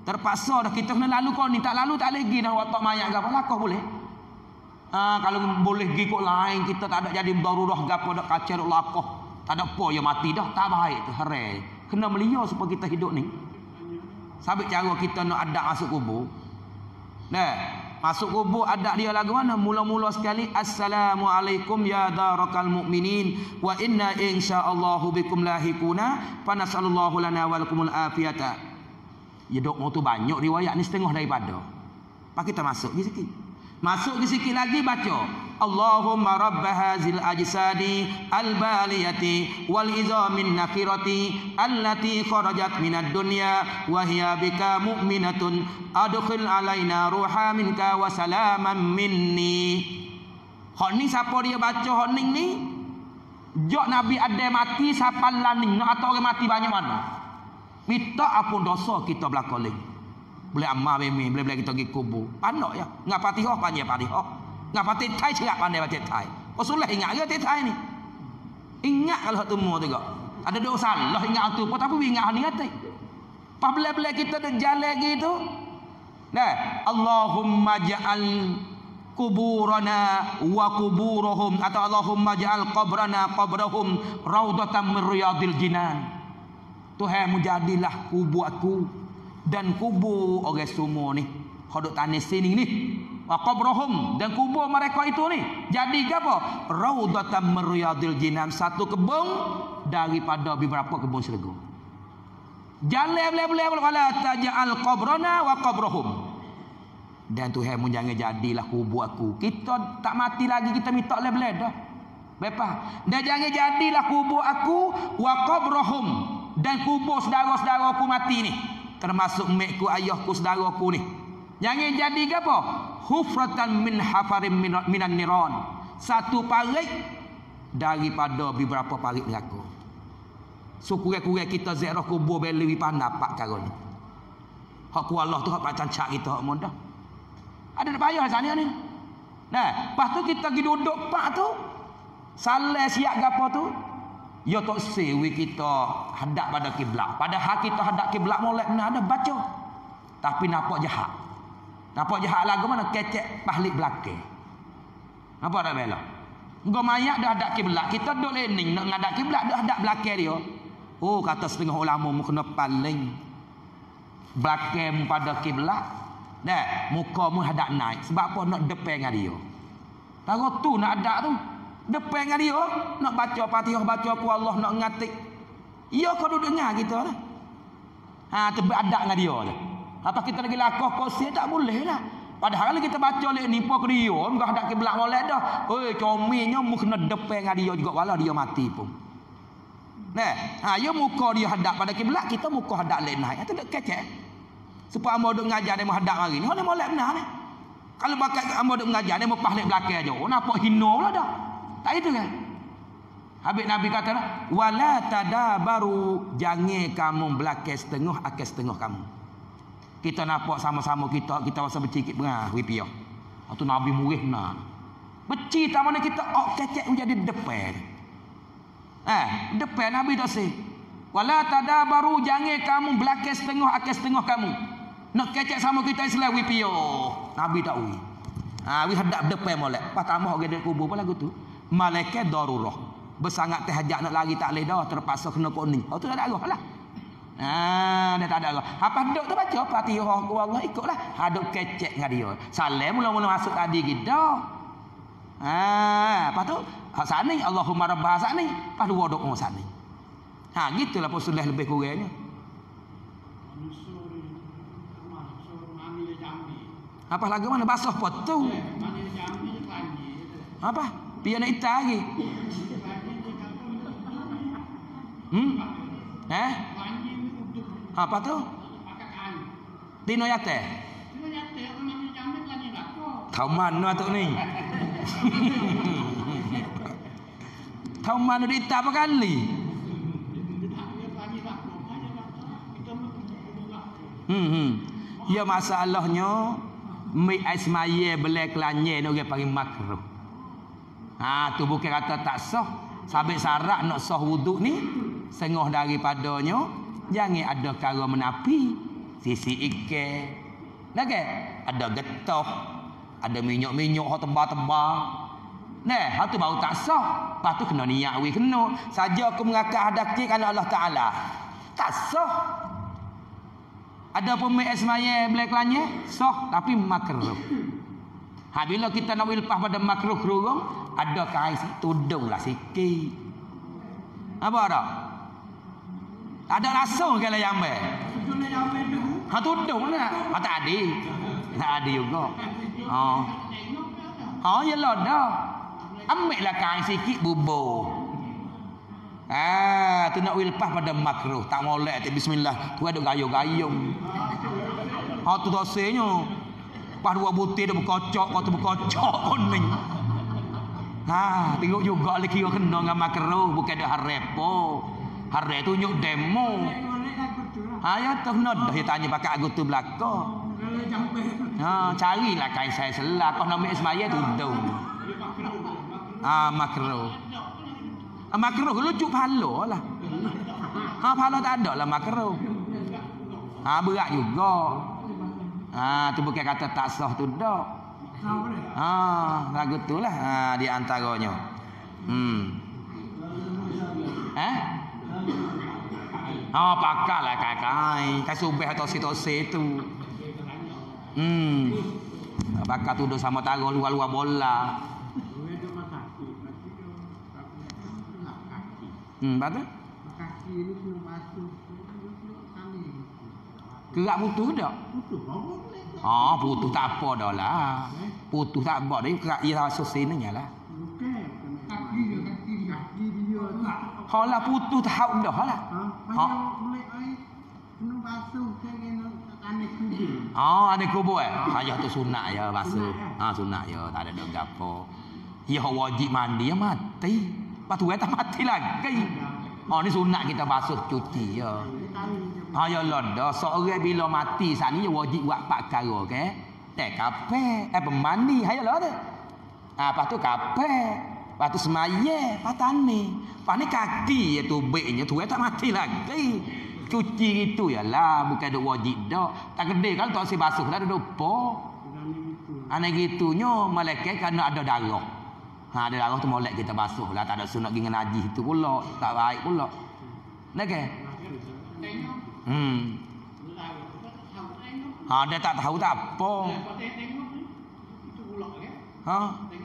Terpaksa dah kita kena lalu kau ni, tak lalu tak lagi dah watak mayat gapo lakoh boleh. Ha, kalau boleh pergi kok lain, kita tak ada jadi darurah gapo dak kacau dak lakoh. Tak ada apa ya mati dah, tak baik tu harai. Kena melia supaya kita hidup ni. Sabit cara kita nak adab masuk kubur. Nah, masuk kubur adab dia lagu mana? Mula-mula sekali assalamualaikum ya darakal mukminin wa inna insyaallahu bikum lahikuna fa nasallallahu lana wa lakumul afiyata. Ya dok tu banyak riwayat ni setengah daripada. Pak kita masuk di sikit. Masuk di sikit lagi baca Allahumma rabb hazil ajsadi al-baliyati wal izamin nakirati allati kharajat minad dunya wa hiya bika mu'minatun adkhil alaina ruha minka wa salaman minni. Hak ni siapa dia baca hak ni ni? Jok Nabi ada mati siapa laning nak atau orang mati banyak mana? Minta ampun dosa kita belakang lagi. Boleh amal bemi, boleh boleh kita pergi kubur. Pandok ya. Ngap Fatihah panjang Fatihah. Ngap Fatihah Thai cerak pandai baca Thai. Rasulullah ingat ke Thai ni? Ingat kalau temu tu gak. Ada dosa Allah ingat tu, tapi ingat ni atai. Pas boleh-boleh kita dah jalan gitu. Nah, Allahumma ja'al kuburana wa kuburuhum atau Allahumma ja'al qabrana qabrahum raudatan min riyadil jinan. Tuhan menjadilah kubur aku dan kubur orang semua ni hodok tanah sini ni wa qabrahum dan kubur mereka itu ni jadi apa raudatan min riyadil jinan, satu kebun daripada beberapa kebun syurga. Jalan boleh-boleh wala taj'al qabrana wa qabrahum. Dan Tuhan mun jangan jadilah kubur aku. Kita tak mati lagi kita minta boleh-boleh dah. Bepah. Dan jangan jadilah kubur aku wa qabrahum dan kubur saudara-saudara aku mati ni. Termasuk mek ku, ayahku, saudaraku ni. Jangan jadi ke apa? Hufratan min hafarin minan niran. Satu parit daripada beberapa parit neraka. So kurang-kurang kita ziarah kubur beli pan dapat karo ni. Hak ku Allah tu hak pak cancak kita hak mudah. Ada dak payah sana ni. Nah, lepas tu kita pergi duduk pak tu. Salah siap gapo tu? Ya tak sewi kita hadap pada kiblat. Padahal kita hadap kiblat molek benar ada baca. Tapi nampak jahat. Nampak jahat lagu mana kecek pahlik belakang. Nampak tak bela? Engkau mayat dah hadap kiblat. Kita duduk lening nak ngadap kiblat dah hadap belakang dia. Oh kata setengah ulama mu kena paling belakang pada kiblat. Dah muka mu hadap naik. Sebab apa nak depan dengan dia. Tahu tu nak hadap tu. Depan dengan dia nak baca Fatihah, baca ku Allah nak ngatik. Ya kau duduk dengar kita lah. Ha tu beradab dengan dia lah. Apa kita lagi lakoh kosir tak boleh lah. Padahal kita baca lek nipu ke dia, enggak hadap kiblat molek dah. Oi cominya mu kena depan dengan dia juga wala dia mati pun. Nah, ha ya muka dia hadap pada kiblat, kita muka hadap lek naik. Itu dak kecek. Supaya amo duk ngajar dia hadap hari ni. Hone molek benar ni. Kalau bakat amo duk ngajar dia mau pahlek belakang aja. Oh nampak hina pula dah. Tak itu kan? Habis Nabi kata wala tadabaru, jangan kamu belakang setengah akan setengah kamu. Kita nampak sama-sama kita kita rasa bercikit bengah wipiah. Atau Nabi murih nah. Beci tak mana kita ok kecek menjadi depan. Eh, depan Nabi dah say. Wala tadabaru, jangan kamu belakang setengah akan setengah kamu. Nak kecek sama kita Islam wipiah. Nabi tak wi. Ha, wi hadap depan molek. Pas tambah orang kubur apa lagu tu? Malaikat darurah. Bersangat terhajat nak lari tak boleh dah, terpaksa kena kuning. Oh tu tak ada arah lah. Ah, dia tak ada arah. Apa duk tu baca Fatihah ku Allah ikutlah. Haduk kecek dengan dia. Salam mula-mula masuk tadi kita. Ah, lepas tu hak sani Allahumma rabb sani, pas dua doa sani. Ha gitulah Rasulullah lebih kurangnya. Apa lagu mana basuh pot tu? Apa? Dia nak ita lagi. Hmm? Eh? Apa tu? Tino yate. Tahu mana tu ni? Tahu mana dia ita apa kali? Hmm, hmm. Ya masalahnya mi asmaye belak lanye ni orang panggil makruh. Ha tu bukan kata tak sah. Sabit syarat nak sah wuduk ni setengah daripadanya jangan ada cara menapi. sisi ikan. Nake, ada getah, ada minyak-minyak hok tebal-tebal. Nah, hal tu baru tak sah. Lepas tu kena niat we kena. Saja aku mengakar hadaki kerana Allah Taala. Tak sah. Ada pemain semaya boleh kelanya, sah tapi makruh. Ha, bila kita nak lepas pada makruh kerurung, ada kain tudunglah sikit. Apa dah? Ada rasa kalau yang ambil. Ha, tudung lah. Ha, tak ada. Tak ada juga. Ha. Ha, yalah dah. Ambil lah kain sikit bubur. Ah, tu nak lepas pada makruh. Tak molek tu bismillah. Tu ada gayung-gayung. Ha, tu dosanya. Pas dua butir dia berkocok, kau tu berkocok kuning. Ha, tengok juga lagi kira kena dengan makruh, bukan ada harepo. Hare tunjuk demo. Ha, ya tu kena dah dia tanya pakai aku tu belaka. Ha, carilah kain saya selah. Kau nak ambil semaya tudung. Ha, makruh. Ha, makruh lucu pahala lah. Ha, pahala tak ada lah makruh. Ha, berat juga. Ha, tu bukan kata tak sah tu dah. Ha, lagu tu lah. Ha, di antaranya. Hmm. Eh? Ha, pakailah kai-kai. Kai subeh atau si-tosi tu. Hmm. Bakar tu duduk sama taruh luar-luar bola. Hmm, betul? Kaki ni kena basuh. Kerak putus tak? Putus apa? Ah, putus tak apa dah lah. Putus tak apa dah. Kerak ia rasa sini lah. Bukan. Kaki dia, kaki dia. Kaki dia tak. Kalau putus tak dah lah. Ha? Boleh air. Kena basuh. Anak kubur. Ah, anak kubur eh? Ayah tu sunat ya basuh. Ah, sunat ya. Tak ada dong gapo. Ya wajib mandi ya mati. Lepas tu tak mati lagi. Oh, ni sunat kita basuh cuci ya. Ha, ya lah dah. Seorang bila mati saat ni wajib buat empat perkara, okey? Tak kapek, eh pemandi, ha ya lah tu. Ha, lepas tu kapek, lepas tu semaya, lepas tani. Lepas ni kaki ya tubiknya tu tak mati lagi. Cuci itu ya lah, bukan ada wajib dah. Tak gede kalau tak si basuh dah ada apa. Anak gitunya malaikat kerana ada darah. Ha, ada darah tu molek kita basuh lah, tak ada sunat dengan najis itu pula, tak baik pula. Nak ke? Hmm. Ha, dia tak tahu tak apa. Ha?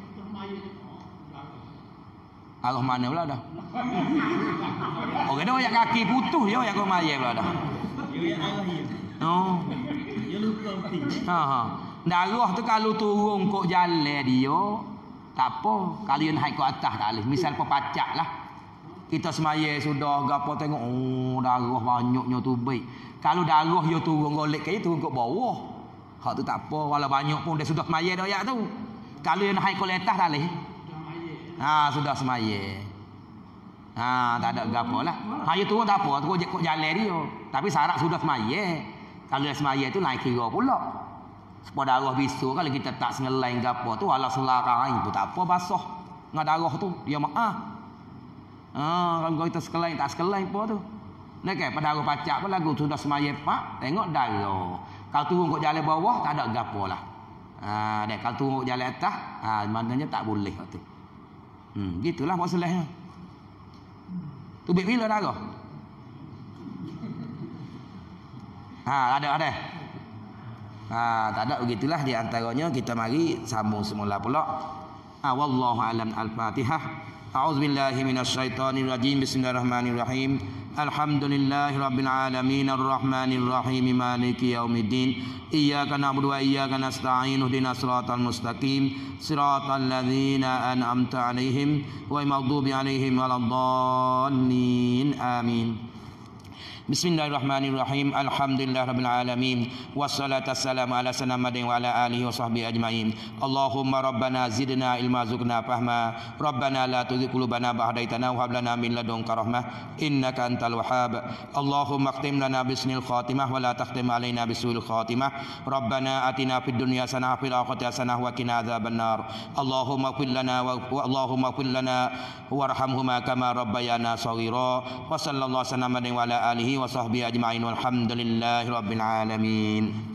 Arah mana pula dah? Orang dah yang kaki putus je yang kau maya pula dah. Oh. Ha ha. Darah tu kalau turun kok jalan dia, tak apa. Kalian naik ke atas tak boleh. Misal pepacak lah. Kita semaya sudah gapo tengok oh darah banyaknya tu baik. Kalau darah yo turun golek ke turun ke bawah. Hak tu tak apa walau banyak pun dia sudah semaya dah ayat tu. Kalau yang naik ke atas tak boleh. Ha, sudah semaya. Ha, tak ada gapo lah. Ha, yo turun tak apa, turun kok jalan dia. Tapi syarat sudah semaya. Kalau dah semaya tu naik kira pula. Supaya darah bisu kalau kita tak sengelain gapo tu walau selarang pun tak apa basah. Dengan darah tu dia maaf. Ah, kalau kita sekelain tak sekelain apa tu. Nak ke pada arah pacak pun lagu sudah semaya pak, tengok darah. Kalau turun kok jalan bawah tak ada gapo lah. Ah, dek kalau turun kok jalan atas, ah maknanya tak boleh tu. Hmm, gitulah masalahnya. Tu bik bila darah? Ha, ada ada. Ha, tak ada begitulah di antaranya kita mari sambung semula pula. Ha, wallahu alam al-Fatihah. أعوذ بالله من الشيطان الرجيم بسم الله الرحمن الرحيم الحمد لله رب العالمين الرحمن الرحيم مالك يوم الدين إياك نعبد وإياك نستعين اهدنا الصراط المستقيم صراط الذين أنعمت عليهم غير المغضوب عليهم ولا الضالين آمين Bismillahirrahmanirrahim. Alhamdulillah rabbil alamin. Wassalatu wassalamu ala sayyidina Muhammadin wa ala alihi wa sahbihi ajmain. Allahumma rabbana zidna ilma warzuqna fahma. Rabbana la tuzigh qulubana ba'da idh hadaytana wa hab lana min ladunka rahmah innaka antal wahhab. Allahumma khtim lana bisnil khatimah wa la takhtim alaina bisuil khatimah. Rabbana atina fid dunya hasanah wa fil akhirati hasanah wa qina adzabannar. Allahumma qul lana wa Allahumma qul lana warhamhuma kama rabbayana shaghira. Wa sallallahu alaihi wa ala alihi alihi wa sahbihi ajma'in walhamdulillahi rabbil alamin.